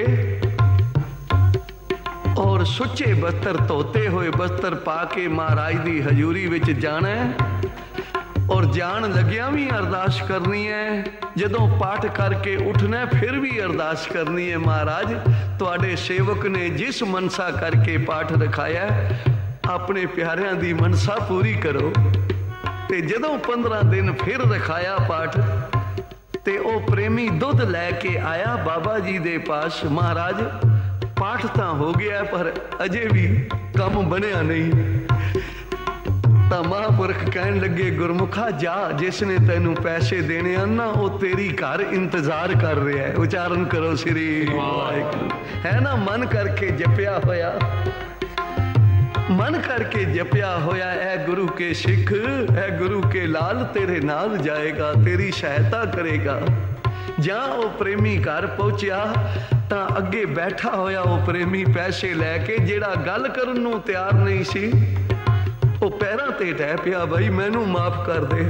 S1: और सुच्चे बस्तर धोते हुए बस्तर पा के महाराज दी हजूरी विच जाना है और जान लग्या भी अरदास करनी है। जदों पाठ करके उठना फिर भी अरदास करनी है। महाराज तुहाडे सेवक ने जिस मनसा करके पाठ रखाया अपने प्यारियां दी मनसा पूरी करो। ते जदों 15 दिन फिर रखाया पाठ ते ओ प्रेमी दुध लैके आया बाबा जी दे पास। महाराज पाठ तां हो गया पर अजे भी कम बनया नहीं। तां महापुरख कहन लगे गुरमुखा जा जिसने तेनू पैसे देने हैं ना वो तेरी घर इंतजार कर रहा है। उच्चारण करो श्री वाहिगुरू। है ना मन करके जपिया होया, मन करके जपिया होया है गुरु के सिख है गुरु के लाल तेरे नाल जाएगा तेरी सहायता करेगा। जहाँ वो प्रेमी घर पहुंचा तां अगे बैठा होया वो प्रेमी पैसे लैके जेड़ा गल करन नूं तैयार नहीं सी वो पैरां ते टह पिया भाई मैनू माफ कर दे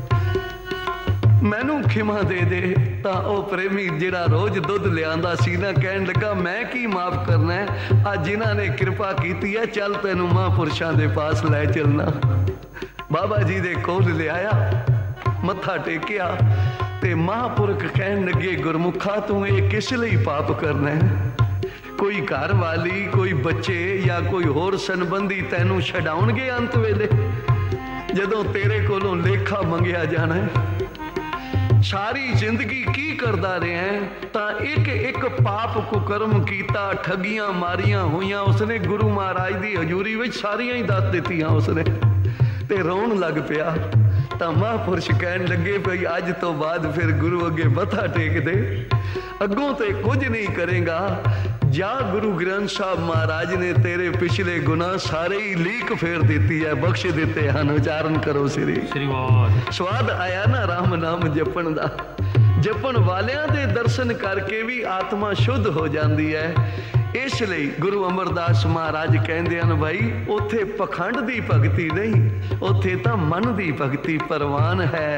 S1: मैनू खिमा दे दे। तां ओ प्रेमी जिहड़ा रोज दुध लियांदा सी ना कहन लगा मैं की माफ करना है। आ जिन्हां ने कृपा कीती है चल तैनू महापुरुषां दे पास लै चलना। बाबा जी दे कोल ले आया मत्था टेकिया ते महापुरख कहन लगे गुरमुखा तू ये किस लई पाप करना है। कोई घर वाली कोई बच्चे या कोई होर संबंधी तैनू छडाउणगे अंत वेले जदों तेरे कोलों लेखा मंगिया जाना है। सारी जिंदगी की करदा रहा है तां एक एक पाप कुकर्म कीता ठगियां मारियां हुईयां उसने गुरु महाराज दी हजूरी विच सारियां ही दस दित्तियां उसने ते रोण लग पिया। तां महापुरुष कहन लगे भाई अज तो बाद फिर गुरु अगे मत्था टेक दे अगों ते कुछ नहीं करेगा। जा गुरु ग्रंथ साहब महाराज ने तेरे पिछले गुनाह सारे ही लीक फेर देती है बख्श देते हैं। उच्चारण करो श्री स्वाद आया ना राम नाम जपन दा। जपन वालियां दे दर्शन करके भी आत्मा शुद्ध हो जाती है। इसलिए गुरु अमरदास महाराज कहते हैं भाई उथे पखंड दी भगती नहीं उथे तां मन दी भगती परवान है।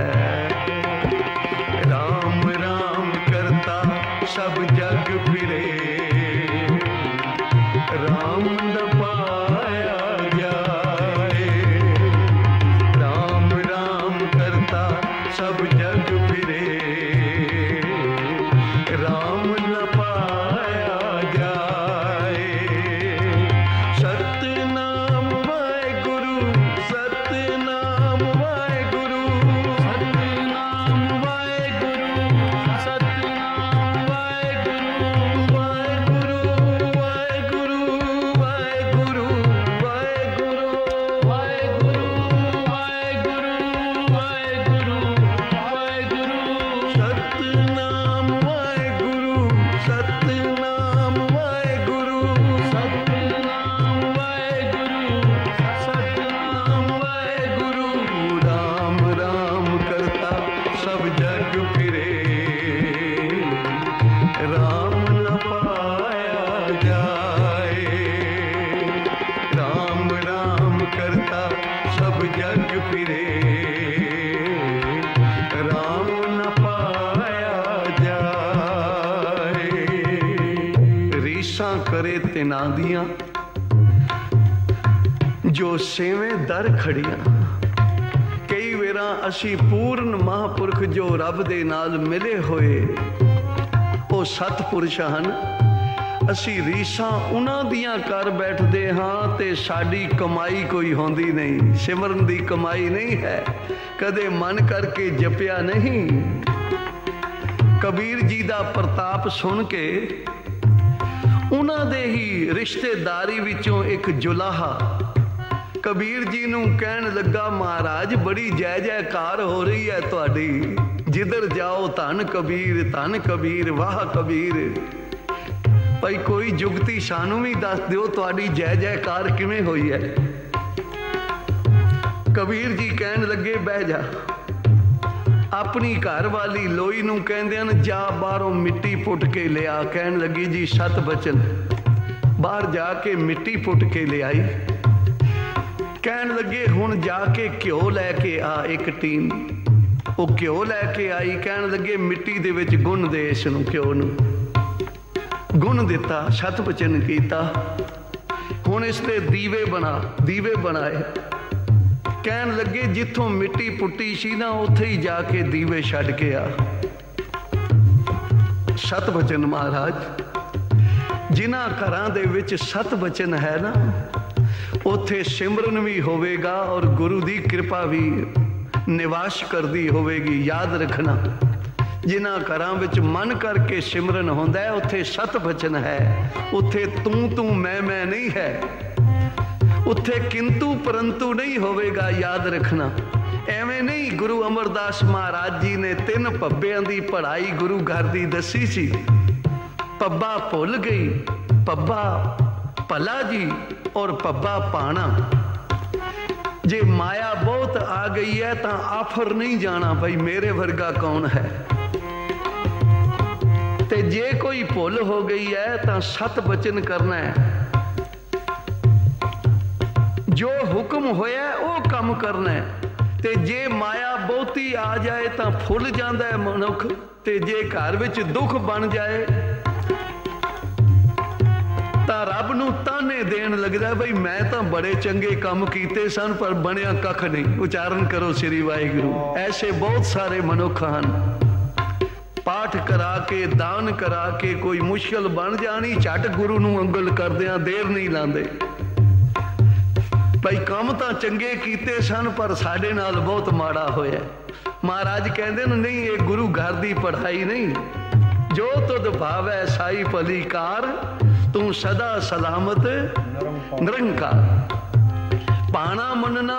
S1: राम राम करता सब जग फिरे राम न पाया जाए। राम राम करता सब जग फिरे राम न पाया जाए। सतनाम वाहेगुरु सतनाम वाहेगुरु
S2: सतनाम वाहेगुरु सतनाम वाहेगुरु
S1: वाहेगुरु वाहेगुरु वाहेगुरु वाहेगुरु
S2: वाहेगुरु वाहेगुरु वाहेगुरु वाहेगुरु
S1: सतनाम वाहेगुरु सतनाम वाहेगुरु
S2: सतनाम वाहेगुरु
S1: सतनाम वाहेगुरु। राम राम करता सब जग फिरे राम न पाया जाए। राम राम करता सब जग फिरे राम न पाया जाए। रीसां करे तिना दियां जो सेवें दर खड़ियां। कई वेरा असी पूर्ण महापुरख जो रब दे नाल मिले होए वो सतपुरुष हन। असी रीसां उन्हां दियां कर बैठदे हां ते साडी कमाई कोई होंदी नहीं। सिमरन दी कमाई नहीं है कदे मन करके जपिया नहीं। कबीर जी दा प्रताप सुन के उन्हां दे ही रिश्तेदारी विचों एक जुलाहा कबीर जी नूं कहन लगा महाराज बड़ी जय जयकार हो रही है तुहाडी जिधर जाओ धन कबीर वाह कबीर। भाई कोई जुगती सानू भी दस दिओ तुहाडी जय जयकार किवें होई है। कबीर जी कहन लगे बह जा। अपनी घर वाली लोई नूं कहंदे हन जा बाहरों मिट्टी पुट के लिया। कहन लगी जी सत बचन बाहर जाके मिट्टी पुट के ले आई। कहन लगे हुण जाके घ्यो लैके आ एक टीन। वो घ्यो लैके आई। कहन लगे मिट्टी दे विच गुण दे इस नूं घ्यो नूं। गुण दिता, सत बचन कीता। हुण इसते दीवे बना, दीवे बनाए। कहन लगे जिथों मिट्टी पुट्टी सी ना उत्थे ही जाके दीवे छड्ड के आ। सत बचन महाराज, जिन्हां घरां दे विच सत बचन है ना उत्थे सिमरन भी होवेगा और गुरु दी कृपा भी निवास करदी होवेगी। याद रखना, जिन्हां घरां विच मन करके सिमरन होंदा है उत्थे सत बचन है। उत्थे तू मैं नहीं है। उत्थे किंतु परंतु नहीं होवेगा। याद रखना, एवें नहीं। गुरु अमरदास महाराज जी ने 3 पब्बियां दी पढ़ाई गुरु घर दी दसी सी। पब्बा भुल गई, पब्बा भला जी और पब्बा पाना। जे माया बहुत आ गई है तो आफर नहीं जाना भाई मेरे वर्गा कौन है। ते जे कोई भुल हो गई है तो सत बचन करना है। जो हुक्म होया वो काम करना है। ते जे माया बहुती आ जाए तो फुल जाता है मनुख। ते जे घर विच दुख बन जाए तो रब नूं ताने देन लगदा भाई मैं तो बड़े चंगे काम कीते सन पर बनया कख नहीं। उचारण करो श्री वाहिगुरू। ऐसे बहुत सारे मनुख हैं, पाठ करा के दान करा के कोई मुश्किल बन जानी झट गुरु नूं अंगल करदियां देर नहीं लांदे। भाई काम तो चंगे कीते सन पर साडे नाल बहुत माड़ा होया। महाराज कहंदे ने नहीं, ये गुरु घर दी पढ़ाई नहीं। जो तुद भावै साई भली कार, तू सदा सलामत निरंकार। पाना मनना,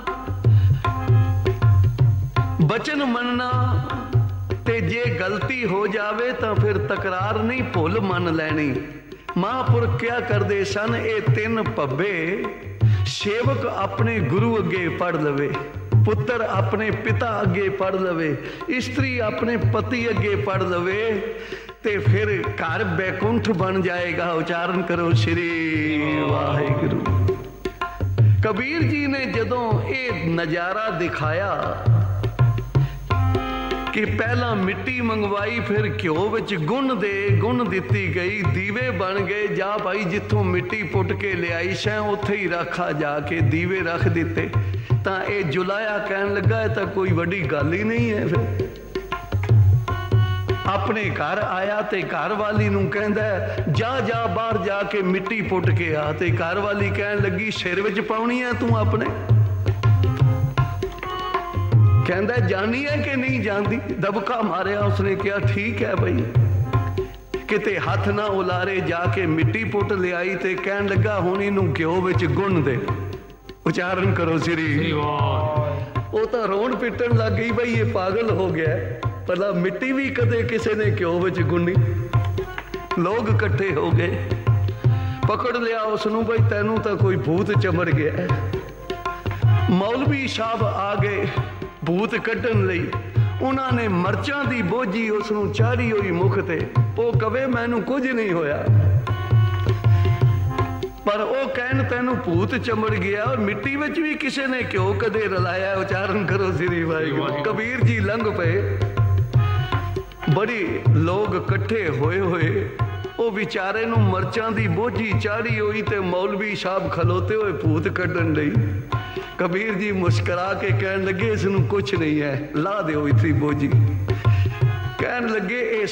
S1: बचन मनना, ते जे गलती हो जावे तो फिर तकरार नहीं, भुल मन लैनी। महापुरख क्या करदे सन, ये 3 पब्बे सेवक अपने गुरु अगे पढ़ लवे, पुत्र अपने पिता अगे पढ़ लवे, स्त्री अपने पति अगे पढ़ लवे, ते फिर घर बैकुंठ बन जाएगा। उच्चारण करो श्री वाहिगुरू। कबीर जी ने जदों ये नजारा दिखाया कि पहला मिट्टी मंगवाई फिर घ्यो विच गुण दे, गुण दिती गई, दीवे बन गए। जा भाई जिथों मिट्टी पुट के लियाई सैं उत्थे ही रखा, जाके दीवे रख दिते। तां ये जुलाया कहन लगा तो कोई वड्डी गल ही नहीं है। फिर अपने घर आया ते घर वाली नूं कहंदा जा जा बाहर जाके मिट्टी पुट के आ। ते घर वाली कहन लगी सिर विच पाउणी है तू अपने। कहंदा जानी है कि नहीं जानती। दबका मारिया उसने कहा ठीक है भाई। किते हथ ना उलारे जाके मिट्टी पुट लियाई ते कहन लगा हुण इनू घ्यो विच गुण दे। उच्चारण करो श्री। वो तो रोण पिटन लग गई भाई ये पागल हो गया। भला मिट्टी भी कदे किसी ने घ्यो विच गुणी। लोग इकट्ठे हो गए, पकड़ लिया उसनू भाई तैनू तो कोई भूत चमड़ गया। मौलवी साहब आ गए भूत कड्ढन लई। उन्होंने मरचां दी बोझी उसनू चाढ़ी हुई मुख ते। वो कवे मैनू कुछ नहीं होया, पर वो कहन तैनू भूत चमड़ गया। और मिट्टी विच भी किसी ने घ्यो कदे रलाया। उच्चारण करो श्री वाहिगुरू। कबीर जी लंघ पे, बड़ी लोग इकट्ठे होए होए। वो बेचारे नू मरचां दी बोझी चाढ़ी हुई ते मौलवी साहब खलोते हुए भूत कड्ढन लई। कबीर जी मुस्करा के कहन लगे इसनू कुछ नहीं है, ला दो इतनी बोझी। कहन लगे ये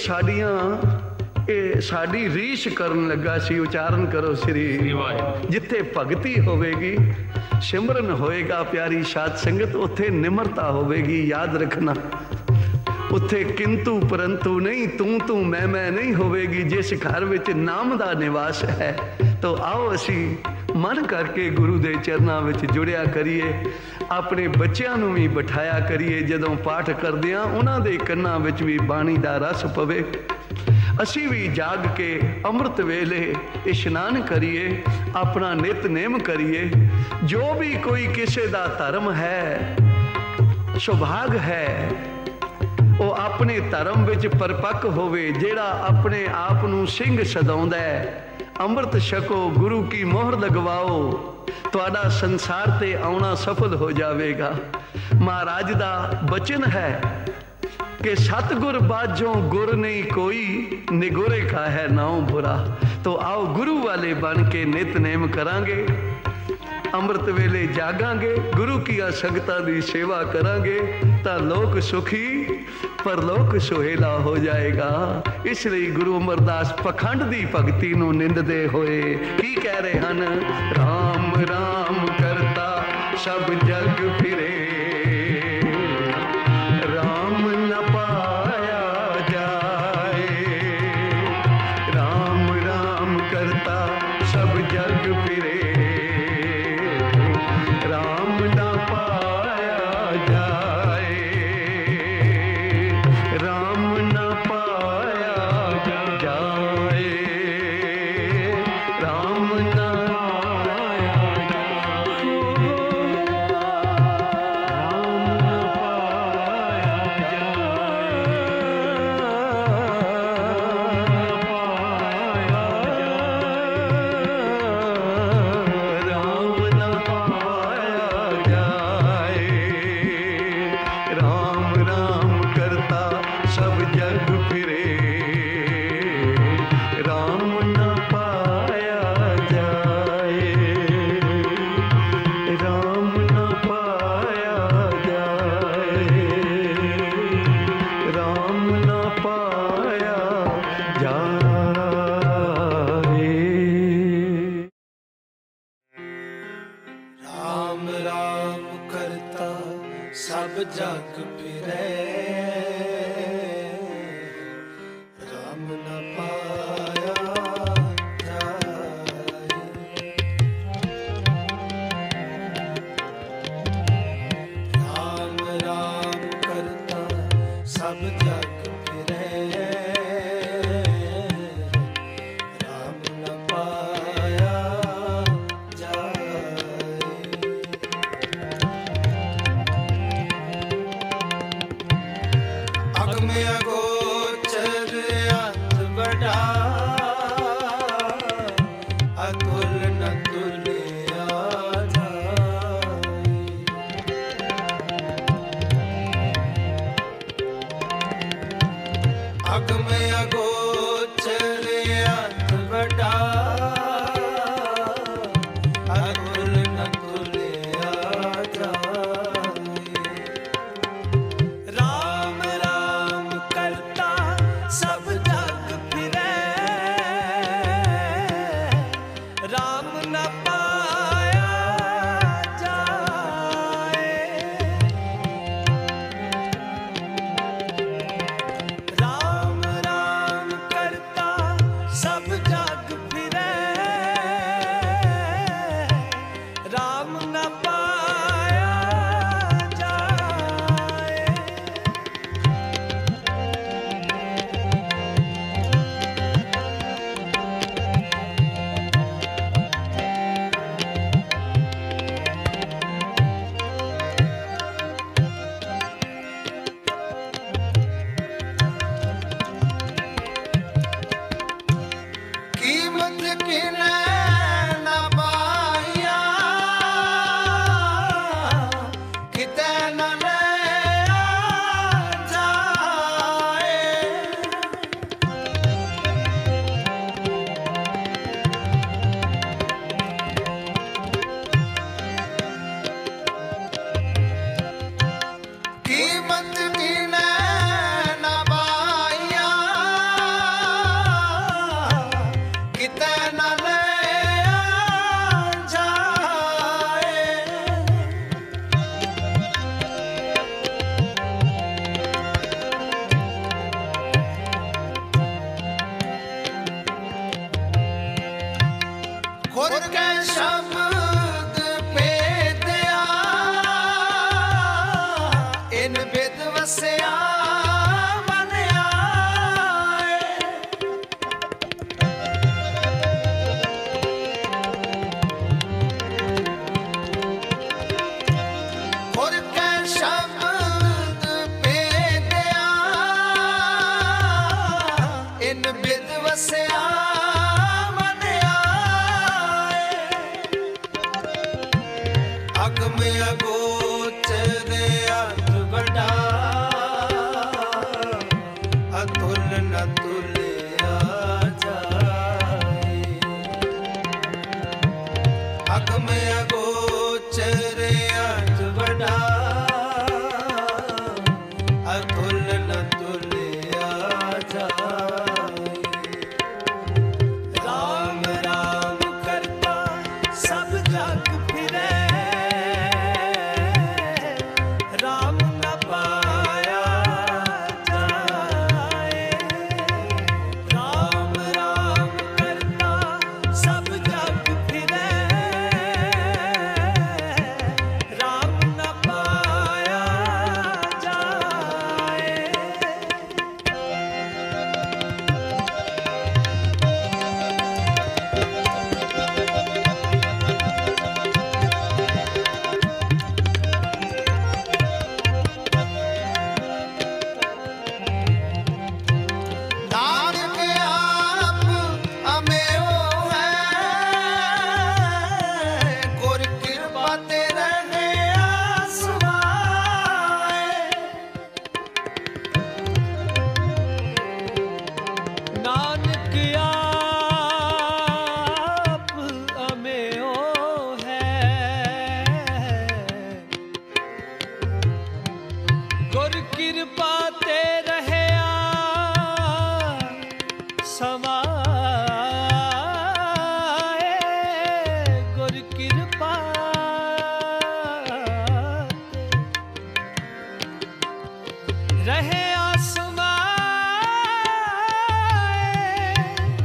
S1: साड़ी रीस करन लगा सी। उच्चारण करो श्री। जिथे भगती होवेगी, सिमरन होएगा, प्यारी साध संगत, उथे निमरता होवेगी। याद रखना, उत्थे किंतु परंतु नहीं, तू मैं नहीं होवेगी। जिस घर विच नाम दा निवास है तो आओ असी मन करके गुरु दे चरनां विच जुड़िया करिए। अपने बच्चों नूं भी बिठाया करिए। जदों पाठ करदिआं उन्हां दे कन्नां विच भी बाणी दा रस पवे। असी भी जाग के अमृत वेले इशनान करिए, अपना नितनेम करिए। जो भी कोई किसी दा धर्म है, सुभाग है, वो अपने धर्म विच परपक्क होवे। जेड़ा अपने आप नूं सिंह सदाउंदा है, ਅੰਮ੍ਰਿਤ ਛਕੋ, ਗੁਰੂ ਕੀ ਮੋਹਰ ਲਗਵਾਓ, ਤੁਹਾਡਾ ਸੰਸਾਰ ਤੇ ਆਉਣਾ ਸਫਲ ਹੋ ਜਾਵੇਗਾ। ਮਹਾਰਾਜ ਦਾ ਬਚਨ ਹੈ कि सतगुर बाजों गुर नहीं कोई, निगुरे का है नाउ बुरा। तो आओ गुरु वाले बन के नितनेम करांगे, अमृत वेले जागांगे, गुरु की संगतां दी सेवा करांगे, तां लोक सुखी परलोक सुहेला हो जाएगा। इसलिए गुरु अमरदास पखंड दी भगती नूं निंददे होए की कह रहे हन, राम राम करता सब जग फिरे, राम न पाया जाए। राम राम करता सब जग फिरे, राम न पाया जाए। राम न पाया जाए, राम न
S3: सब जग फिरे, राम न पाया जाए। राम राम करता सब जग फिरे, राम न पाया में अगोचर अत बड़ा, अतुल न तुलिया जाए। अग में अगोचर अत बड़ा, अतुल न तुलिया जाए। राम राम करता सब जग फिरे, राम न पाया जाए। राम राम ਅਗਮ ਅਗੋਚਰ ਅਤ ਵੱਡਾ ਅਤੁਲ ਨ ਤੁਲਿਆ ਜਾਏ ਅਗਮ ਅਗੋਚਰ ਅਤ ਵੱਡਾ ਅਤੁਲ ਨ ਤੁਲਿਆ ਜਾਏ ਰਾਮ ਰਾਮ ਕਰਤਾ ਸਭ ਜਗ ਫਿਰੈ ਰਾਮ ਨ ਪਾਇਆ ਜਾਏ ਰਾਮ ਰਾਮ ਕਰਤਾ ਸਭ ਜਗ ਫਿਰੈ ਰਾਮ ਨ ਪਾਇਆ ਜਾਏ ਨਾਨਕ ਆਪ ਅਮਿਓ ਹੈ ਗੁਰ ਕਿਰਪਾ ਤੇ ਰਹੇ ਆਸਮਾਏ ਨਾਨਕ ਆਪ ਅਮਿਓ ਹੈ ਗੁਰ ਕਿਰਪਾ ਤੇ ਰਹਿਆ ਸਮਾਏ ਗੁਰ ਕਿਰਪਾ ਤੇ ਰਹਿਆ ਸਮਾਏ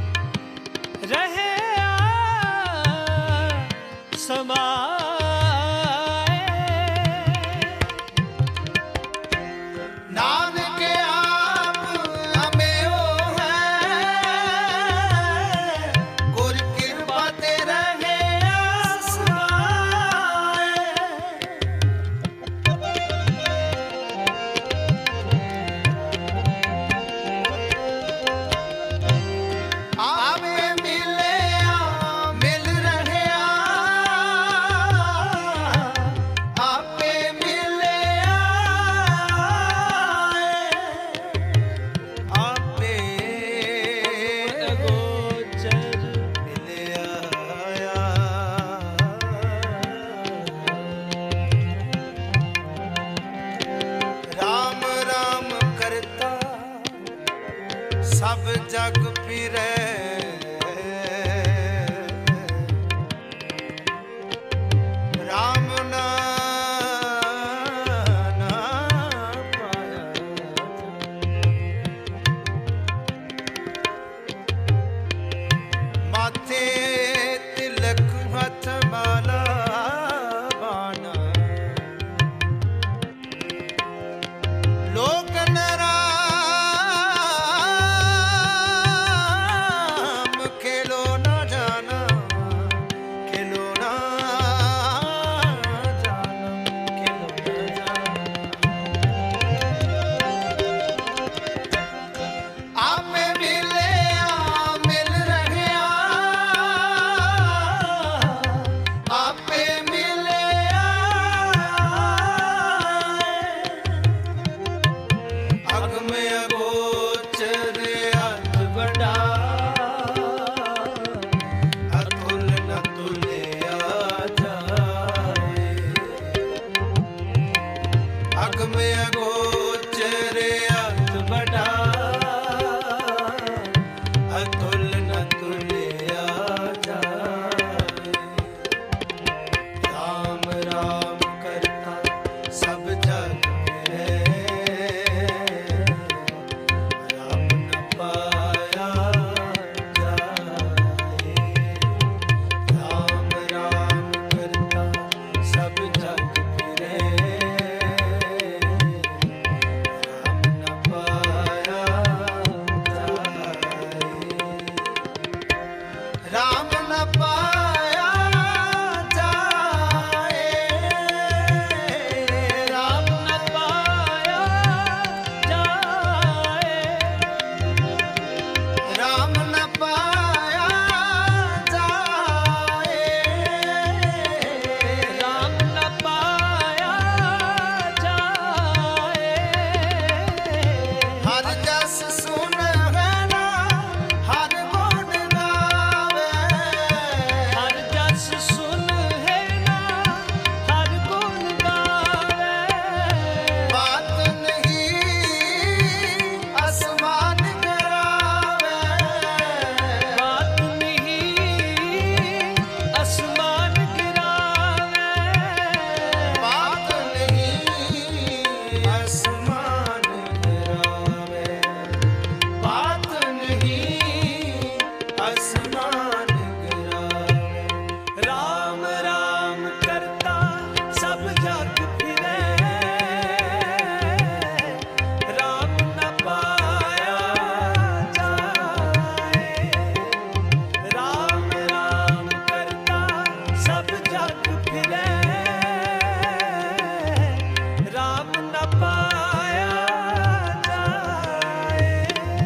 S3: ਰਹਿਆ ਸਮਾਏ ਨਾਨਕ ਆਪ ਅਮਿਓ ਹੈ ਗੁਰ ਕਿਰਪਾ ਤੇ ਰਹੇ ਆਸਮਾਏ ਆਵੇ ਮਿਲਿਆ ਮਿਲ ਰਹਿਆ ਆਪੇ ਮਿਲਿਆ ਆਪੇ ਅਗੋਚਰ ਮਿਲਿਆ ਰਾਮ ਰਾਮ ਕਰਤਾ ਸਭ ਜਗ ਫਿਰੈ ਰਾਮ ਨਾ ਪਾਇਆ ਮਾਥੇ ਤਿਲਕ ਹੱਥ ਮਾਲਾ ਬਾਣਾ ਲੋਕ ਨਰਾਣੇ लग फिरे राम न पाया जाए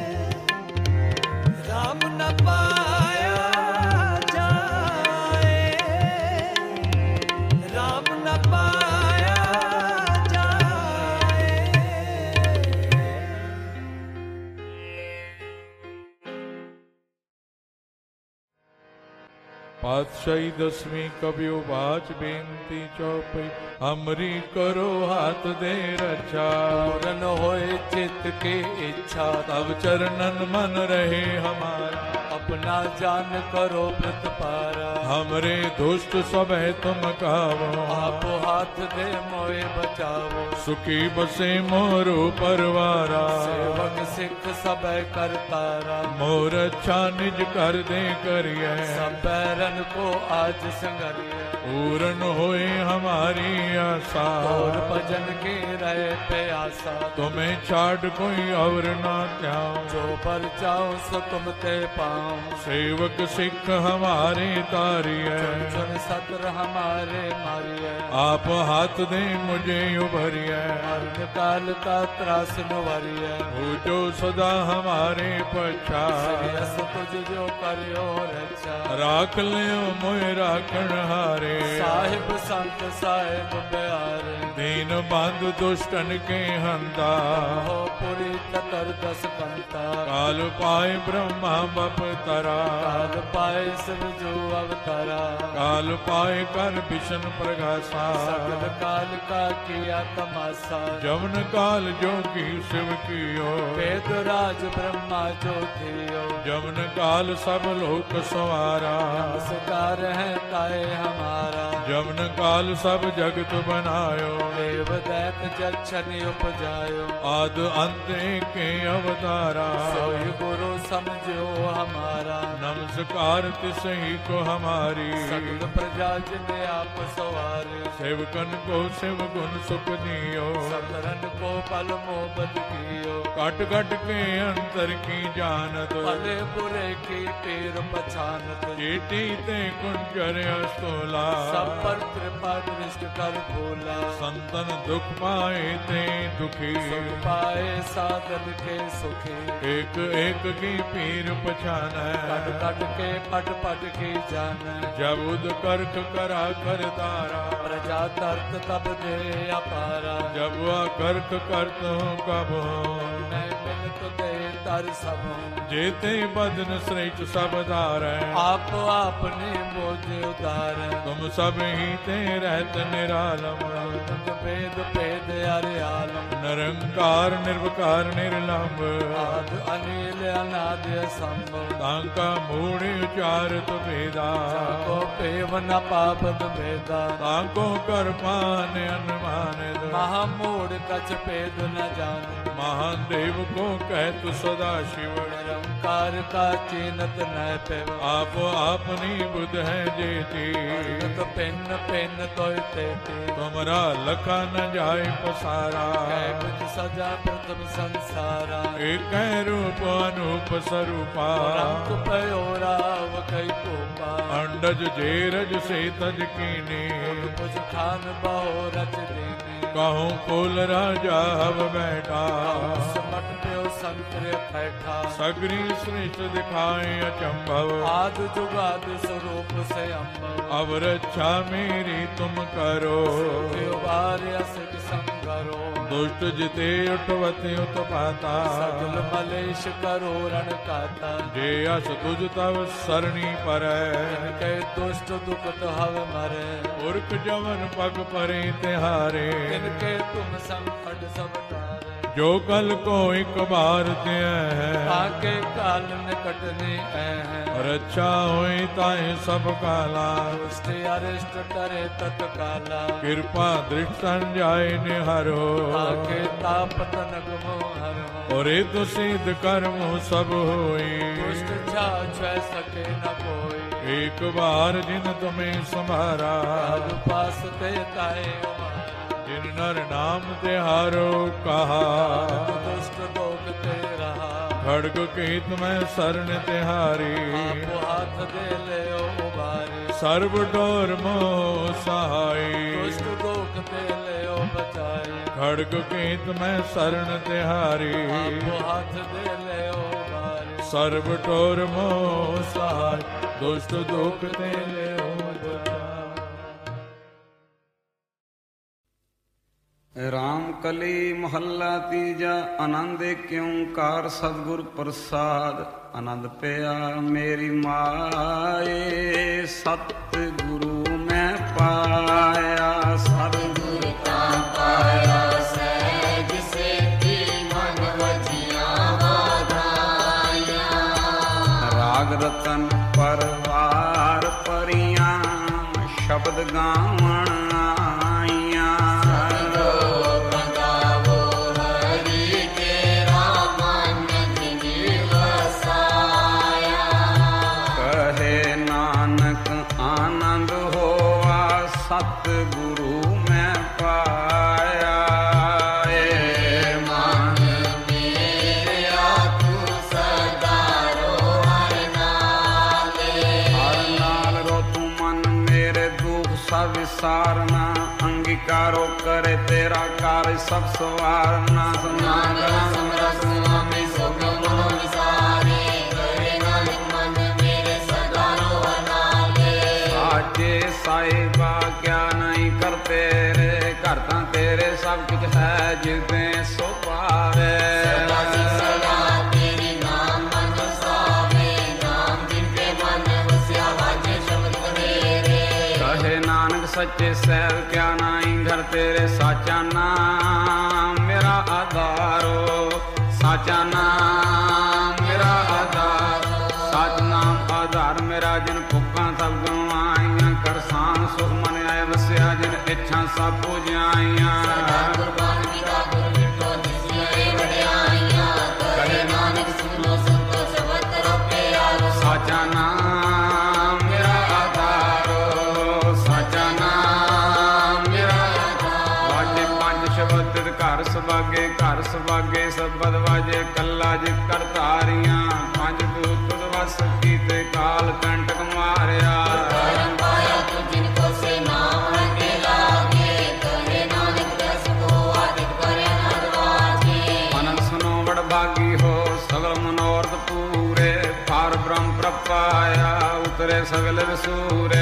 S3: राम न पाया जाए राम न पाया जाए।
S4: पातशाही दसवीं कबियो बाच बेनती चौपई हमरी करो हाथ दे रक्षा
S2: पूरन होए चित्त के इच्छा
S4: तब चरणन मन रहे हमारा
S2: अपना जान करो व्रत पारा
S4: हमरे दुष्ट सब है तुम कावो
S2: आप हाथ दे मोए बचावो
S4: सुखी बसे मोरो परवारा
S2: सेवक सिख सब करतारा
S4: मोर अच्छा निज कर दे करिए
S2: सब बैरन को आज संगरिए
S4: पूर्ण होए हमारी आशा
S2: और भजन के रहे प्यासा
S4: तुम्हें छाड़ कोई और ना त्याओ
S2: जो पर जाओ सो तुम ते पाओ
S4: सेवक सिख हमारे तारी है
S2: चुन सत्र हमारे मारिए
S4: आप हाथ दे मुझे उभरिए
S2: मरण काल का त्रास नुवरिए
S4: हो जो सदा हमारे पछा
S2: श्रेयस तुझ जो करियो रक्षा
S4: राख लियो मोए राखण हारे
S2: साहिब संत साहिब प्यारे
S4: दीन बंधु दुष्टन के हंता
S2: हो पुरी ततर दस कंता
S4: काल पाए ब्रह्मा बप तरा
S2: काल पाए शिव जो अवतारा
S4: काल पाए कर विष्णु प्रगासा
S2: सकल काल का किया तमाशा
S4: जवन काल जोगी शिव कियो
S2: वेद राज ब्रह्मा जो थियो
S4: जवन काल सब लोक सवारा
S2: नमस्कार है ताए हमारा
S4: जवन काल सब जगत बनायो
S2: देव दैत जक्षण उपजायो
S4: आद अंत के अवतारा
S2: सोई गुरु समझो हमारा
S4: नमस्कार तिसही को हमारी
S2: सकल प्रजा जिने आप सवारे
S4: सेवकन को शिव गुण सुख दियो
S2: सकरन को पल मोहब्बत कियो
S4: कट कट के अंतर की जानत
S2: भले बुरे की पीर पछानत
S4: चेटी ते कुंजर अस्तोला
S2: सब पर कृपा दृष्ट कर भोला
S4: संतन दुख पाए ते दुखी
S2: सुख पाए साधन के सुखी
S4: एक एक की पीर पछान
S2: कट कट के पट पट की जान
S4: जब उद करक करा कर तारा
S2: प्रजा तर्क तब दे अपारा
S4: जब वह करक करत हूँ कब
S2: मैं मिलत दे तर सब
S4: जेते बदन श्रेष्ठ सब धार
S2: आप आपने बोझ उतार
S4: तुम सब ही ते रहत निरालम
S2: वेद भेद अरे आलम
S4: निरंकार निर्विकार निर्लंब
S2: आद अनिल अनाद संभव
S4: तांका मूढ़ उचारत भेदा
S2: को पेव न पापद भेदा
S4: तांको कर पान अनुमानित
S2: महामूढ़ कछ भेद न जान
S4: महान देव को कहत सदा शिव
S2: निरंकार का चीनत न पेव
S4: आप आपनी बुध है जेती
S2: तो पेन पेन तो तेती
S4: तुमरा लखा न जाए पसारा
S2: कुछ सजा प्रथम संसारा
S4: एक रूप अनूप स्वरूपा
S2: रंग पयोराव कई कोपा
S4: अंडज जेरज से तज कीने
S2: कुछ खान बहु रच देने
S4: कहूँ कुल राजा हव बैठा
S2: समट प्यो संतरे बैठा
S4: सगरी श्रेष्ठ दिखाए अचंभव
S2: आद जुगाद स्वरूप से अम्ब
S4: अब रक्षा मेरी तुम करो
S2: सिख संगरो
S4: दुष्ट जिते उठवते उत्पाता
S2: सगल मलेश करो रण काता
S4: जे अस तुझ तव सरणी पर
S2: इनके दुष्ट दुखत हव मरे
S4: पुरख जवन पग परे तिहारे
S2: इनके तुम संकट सब तारे
S4: जो कल को एक बार ते है
S2: ताके काल निकटने हैं
S4: रक्षा होई ताए सब काला
S2: दुष्ट अरिष्ट करे तत्काला
S4: कृपा दृष्ट संजाय निहरो
S2: ताके ताप तनक मोहर
S4: और तो सिद्ध कर्म सब होई
S2: दुष्ट छा सके न कोई
S4: एक बार जिन तुम्हें संभारा
S2: काल पास ते ताए
S4: जिन नर नाम तिहारो कहा
S2: दुष्ट लोग ते रहा
S4: ਖੜਗ ਕੀਤ ਮੈਂ ਸਰਨ ਤਿਹਾਰੀ
S2: ਆਪੋ ਹੱਥ ਦੇ ਲਿਓ ਉਬਾਰੇ
S4: ਸਰਬ ਡੋਰ ਮੋਹ ਸਹਾਈ
S2: ਦੁਸ਼ਟ ਦੋਖ ਤੇ ਲਿਓ ਬਚਾਏ
S4: ਖੜਗ ਕੀਤ ਮੈਂ ਸਰਨ ਤਿਹਾਰੀ
S2: ਆਪੋ ਹੱਥ ਦੇ ਲਿਓ ਉਬਾਰੇ
S4: ਸਰਬ ਡੋਰ ਮੋਹ ਸਹਾਈ ਦੁਸ਼ਟ ਦੁਖ ਤੇ ਲਿਓ ਬਚਾਏ।
S1: ਰਾਮ ਕਲੀ ਮਹੱਲਾ ਤੀਜਾ। ਆਨੰਦ ਏਕ ਓੰਕਾਰ ਸਤਿਗੁਰ ਪ੍ਰਸਾਦ। ਆਨੰਦ ਪਿਆ ਮੇਰੀ ਮਾਏ ਸਤਿਗੁਰੂ ਮੈਂ ਪਾਇਆ। ਸਤਿਗੁਰ ਤਾਂ ਪਾਇਆ ਸਹਿਜ ਸੇਤੀ ਮਨ ਵਜੀਆਂ ਵਾਧਾਈਆਂ। ਰਾਗ ਰਤਨ ਪਰਵਾਰ ਪਰੀਆਂ ਸ਼ਬਦ ਗਾਵਣ ਆਈਆਂ। ਸਤਿਗੁਰੂ ਮੈਂ ਪਾਇਆ। ਏ ਮਨ ਮੇਰਿਆ ਤੂੰ ਸਦਾ ਰੋ ਹਰ ਨਾਲੇ। ਹਰ ਨਾਲ ਰੋ ਤੂੰ ਮਨ ਮੇਰੇ ਦੁਖ ਸਭ ਵਿਸਾਰਨਾ। ਅੰਗੀਕਾਰੋ ਕਰੇ ਤੇਰਾ ਕਾਰਜ ਸਭ ਸਵਾਰਨਾ। ਸਨਾਨ ਕਰਾਂ ਸਮਰਸ ਸੁਆਮੀ ਸੋਗ ਮਨੋ ਵਿਸਾਰੇ। ਕਰੇ ਨਾਨਕ ਮਨ ਮੇਰੇ ਸਦਾ ਰੋ ਹਰ ਨਾਲੇ। ਸਾਚੇ ਸਾਹਿਬਾ ਕਿਆ ਨਹੀਂ ਕਰ ਤੇਰੇ ਘਰ ਤਾਂ ਤੇਰੇ ਸਭ ਕੁਝ ਹੈ ਜਿਵੇਂ ਸੋ ਪਾਵੇ। ਸਦਾ ਸਦਾ ਤੇਰੀ ਨਾਮ ਮਨ ਵਸਾਵੇ। ਨਾਮ ਜਿਨ ਕੇ ਮਨ ਵਸਿਆ ਵਾਜੇ ਸ਼ਬਦ ਮੇਰੇ। ਕਹੇ ਨਾਨਕ ਸੱਚੇ ਸਹਿਬ ਕਿਆ ਨਹੀਂ ਘਰ ਤੇਰੇ। ਸਾਚਾ ਨਾਮ ਮੇਰਾ ਆਧਾਰੋ। ਸਾਚਾ ਨਾਮ ਮੇਰਾ ਆਧਾਰ। ਸਚ ਨਾਮ ਆਧਾਰ ਮੇਰਾ ਜਿਨ ਭੁੱਖਾਂ ਸਭ ਗਵਾਈਆਂ। ਕਰਸਾਨ ਸੁਖ ਮਨ ਆਏ ਵਸਿਆ ਜਿਨ ਇੱਛਾ ਸਭ ਪੁਜਾਈਆਂ। ਗੁਰਬਾਣੀ ਦਾ ਗੁਰ ਮਿਟੋ ਦਿਸਿਆ ਵਡਿਆਈਆਂ। ਕਹੇ ਨਾਨਕ ਸੁਣੋ ਸੰਤੋ ਸਬਦ ਰੋਪੇ ਆਰੋ। ਸਾਚਾ ਨਾਮ ਮੇਰਾ ਆਧਾਰੋ। ਸਾਚਾ ਨਾਮ ਮੇਰਾ ਆਧਾਰ। ਵਾਜੇ ਪੰਜ ਸ਼ਬਦ ਘਰ ਸੁਭਾਗੇ ਘਰ ਸੁਭਾਗੇ ਸਬਦ ਵਾਜੇ ਕੱਲਾ ਜਿ ਕਰ ਧਾਰੀਆਂ। ਪੰਜ ਦੂਤ ਤੁਧ ਵਸ ਕੀਤੇ ਕਾਲ ਕੰਟਕ ਮਾਰਿਆ। ਭਾਗੀ ਹੋ ਸਗਲ ਮਨੋਰਥ ਪੂਰੇ। ਪਾਰ ਬ੍ਰਹਮ ਪ੍ਰਪਾਇਆ ਉਤਰੇ ਸਗਲ ਵਿਸੂਰੇ।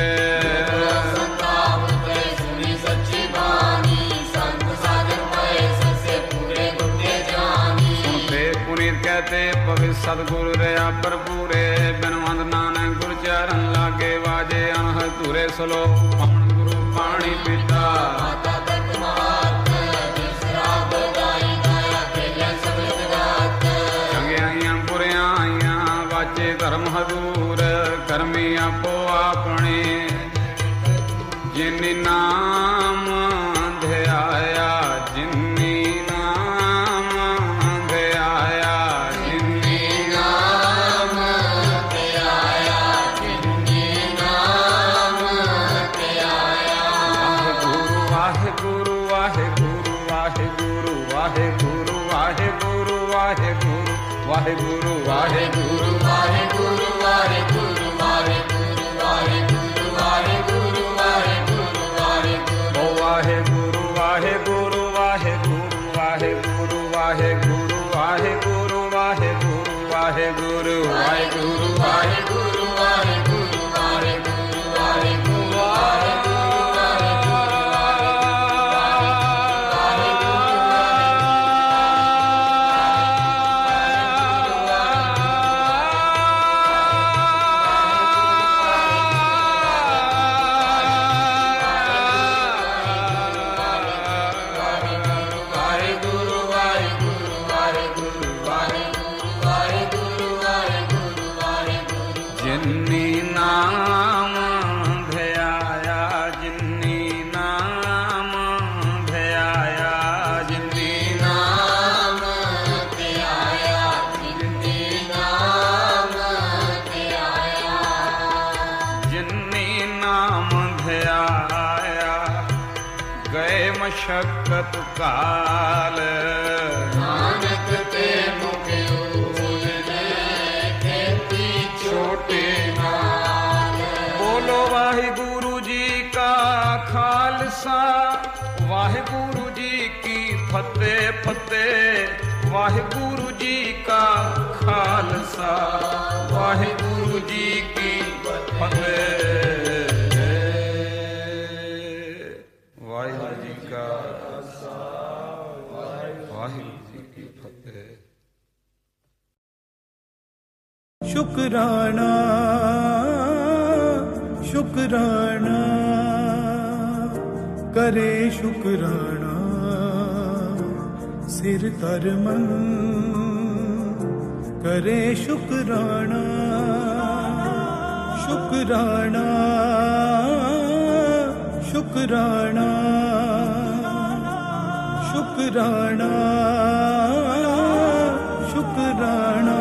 S1: ਸੁਣੀ ਸੱਚੀ ਬਾਣੀ ਸੰਤ ਸਾਜਨ ਪਏ ਸਸੇ ਪੂਰੇ ਗੁੱਡੇ ਜਾਨੀ। ਸੁਣਤੇ ਪੁਨੀਤ ਕਹਤੇ ਪਵਿ ਸਤਿਗੁਰ ਰਿਆ ਭਰਪੂਰੇ। ਬਿਨਵੰਦ ਨਾਨਕ ਗੁਰ ਚਰਨ ਲਾਗੇ ਵਾਜੇ ਅਨਹਦ ਧੂਰੇ। ਸਲੋ ਪਵਨ ਗੁਰੂ ਪਾਣੀ ਪੀਤਾ। ਮਾਤਾ ਤਤ ਮਾਤ ਜਿਸ ਰਾਗ ਗਾਈ ਗਾਇਆ ਖੇਲੇ ਸਗਲ ਜਗਤ। ਚੰਗਿਆਈਆਂ ਬੁਰਿਆਂ ਆਈਆਂ ਵਾਜੇ ਧਰਮ ਹਦੂਰ। ਕਰਮੀ ਆਪੋ ਆਪਣੇ ਜਿਨਿ ਨਾਮ ਧਿਆਇਆ। ਜਿਨਿ ਨਾਮ ਧਿਆਇਆ। ਜਿਨਿ ਨਾਮ ਧਿਆਇਆ। ਜਿਨਿ ਨਾਮ ਧਿਆਇਆ। ਵਾਹਿਗੁਰੂ ਵਾਹਿਗੁਰੂ ਵਾਹਿਗੁਰੂ ਵਾਹਿਗੁਰੂ ਵਾਹਿਗੁਰੂ ਵਾਹਿਗੁਰੂ ਵਾਹਿਗੁਰੂ ਵਾਹਿਗੁਰੂ ਵਾਹਿਗੁਰੂ ਵਾਹਿਗੁਰੂ ਵਾਹਿਗੁਰੂ ਵਾਹਿਗੁਰੂ ਵਾਹਿਗੁਰੂ ਵਾਹਿਗੁਰੂ ਵਾਹਿਗੁਰੂ ਵਾਹਿਗੁਰੂ। ਓ ਵਾਹਿਗੁਰੂ ਵਾਹਿਗੁਰੂ ਵਾਹਿਗੁਰੂ ਵਾਹਿਗੁਰੂ ਵਾਹਿਗੁਰੂ ਵਾਹਿਗੁਰੂ ਵਾਹਿਗੁਰੂ ਵਾਹਿਗੁਰੂ ਵਾਹਿਗੁਰੂ ਵਾਹਿਗੁਰੂ ਵਾਹਿਗੁਰੂ ਵਾਹਿਗੁਰੂ ਵਾਹਿਗੁਰੂ। ਜਿਨਿ ਨਾਮ ਧਿਆਇਆ। ਜਿਨਿ ਨਾਮ ਧਿਆਇਆ। ਜਿਨਿ ਨਾਮ ਧਿਆਇਆ। ਜਿਨਿ ਨਾਮ ਧਿਆਇਆ। ਜਿਨਿ ਨਾਮ ਧਿਆਇਆ। ਗਏ ਮਸ਼ਕਤ ਕਾਲ ਨਾਨਕ ਤੇ ਮੁਖ खालसा वाहिगुरु जी की फतेह फतेह वाहिगुरु जी का खालसा वाहिगुरु जी की फतेह वाहिगुरु जी का वाहिगुरु जी की फतेह।
S3: शुक्राना शुक्राना करे शुक्राना सिर तर मन करे शुक्राना शुक्राना शुक्राना शुक्राना शुक्राना।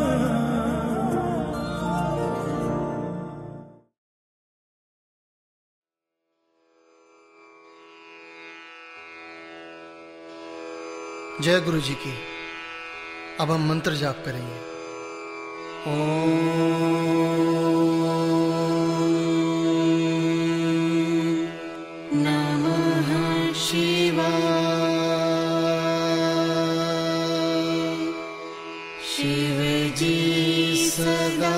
S5: जय गुरु जी की। अब हम मंत्र जाप करेंगे। ओम नमः शिवाय। शिव जी सदा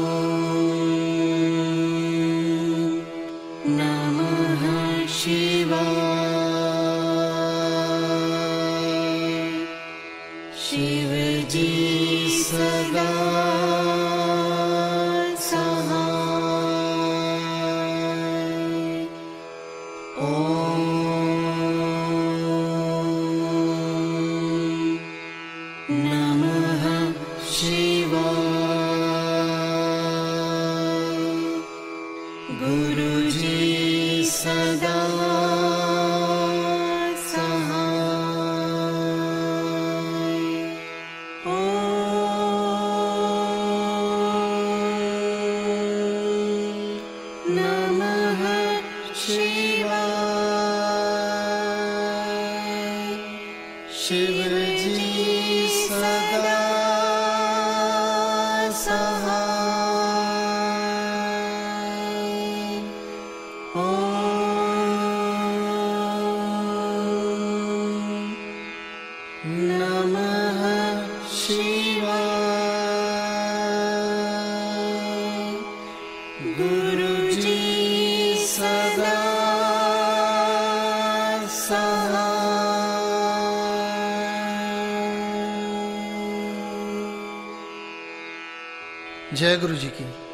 S5: शिवाय
S6: शिव जी सदा सहाय। ओम नमः शिवाय। गुरुजी सदा शिव जी सदा सहाय। ओम नमः शिवाय। गुरुजी सदा
S5: जय गुरु जी की।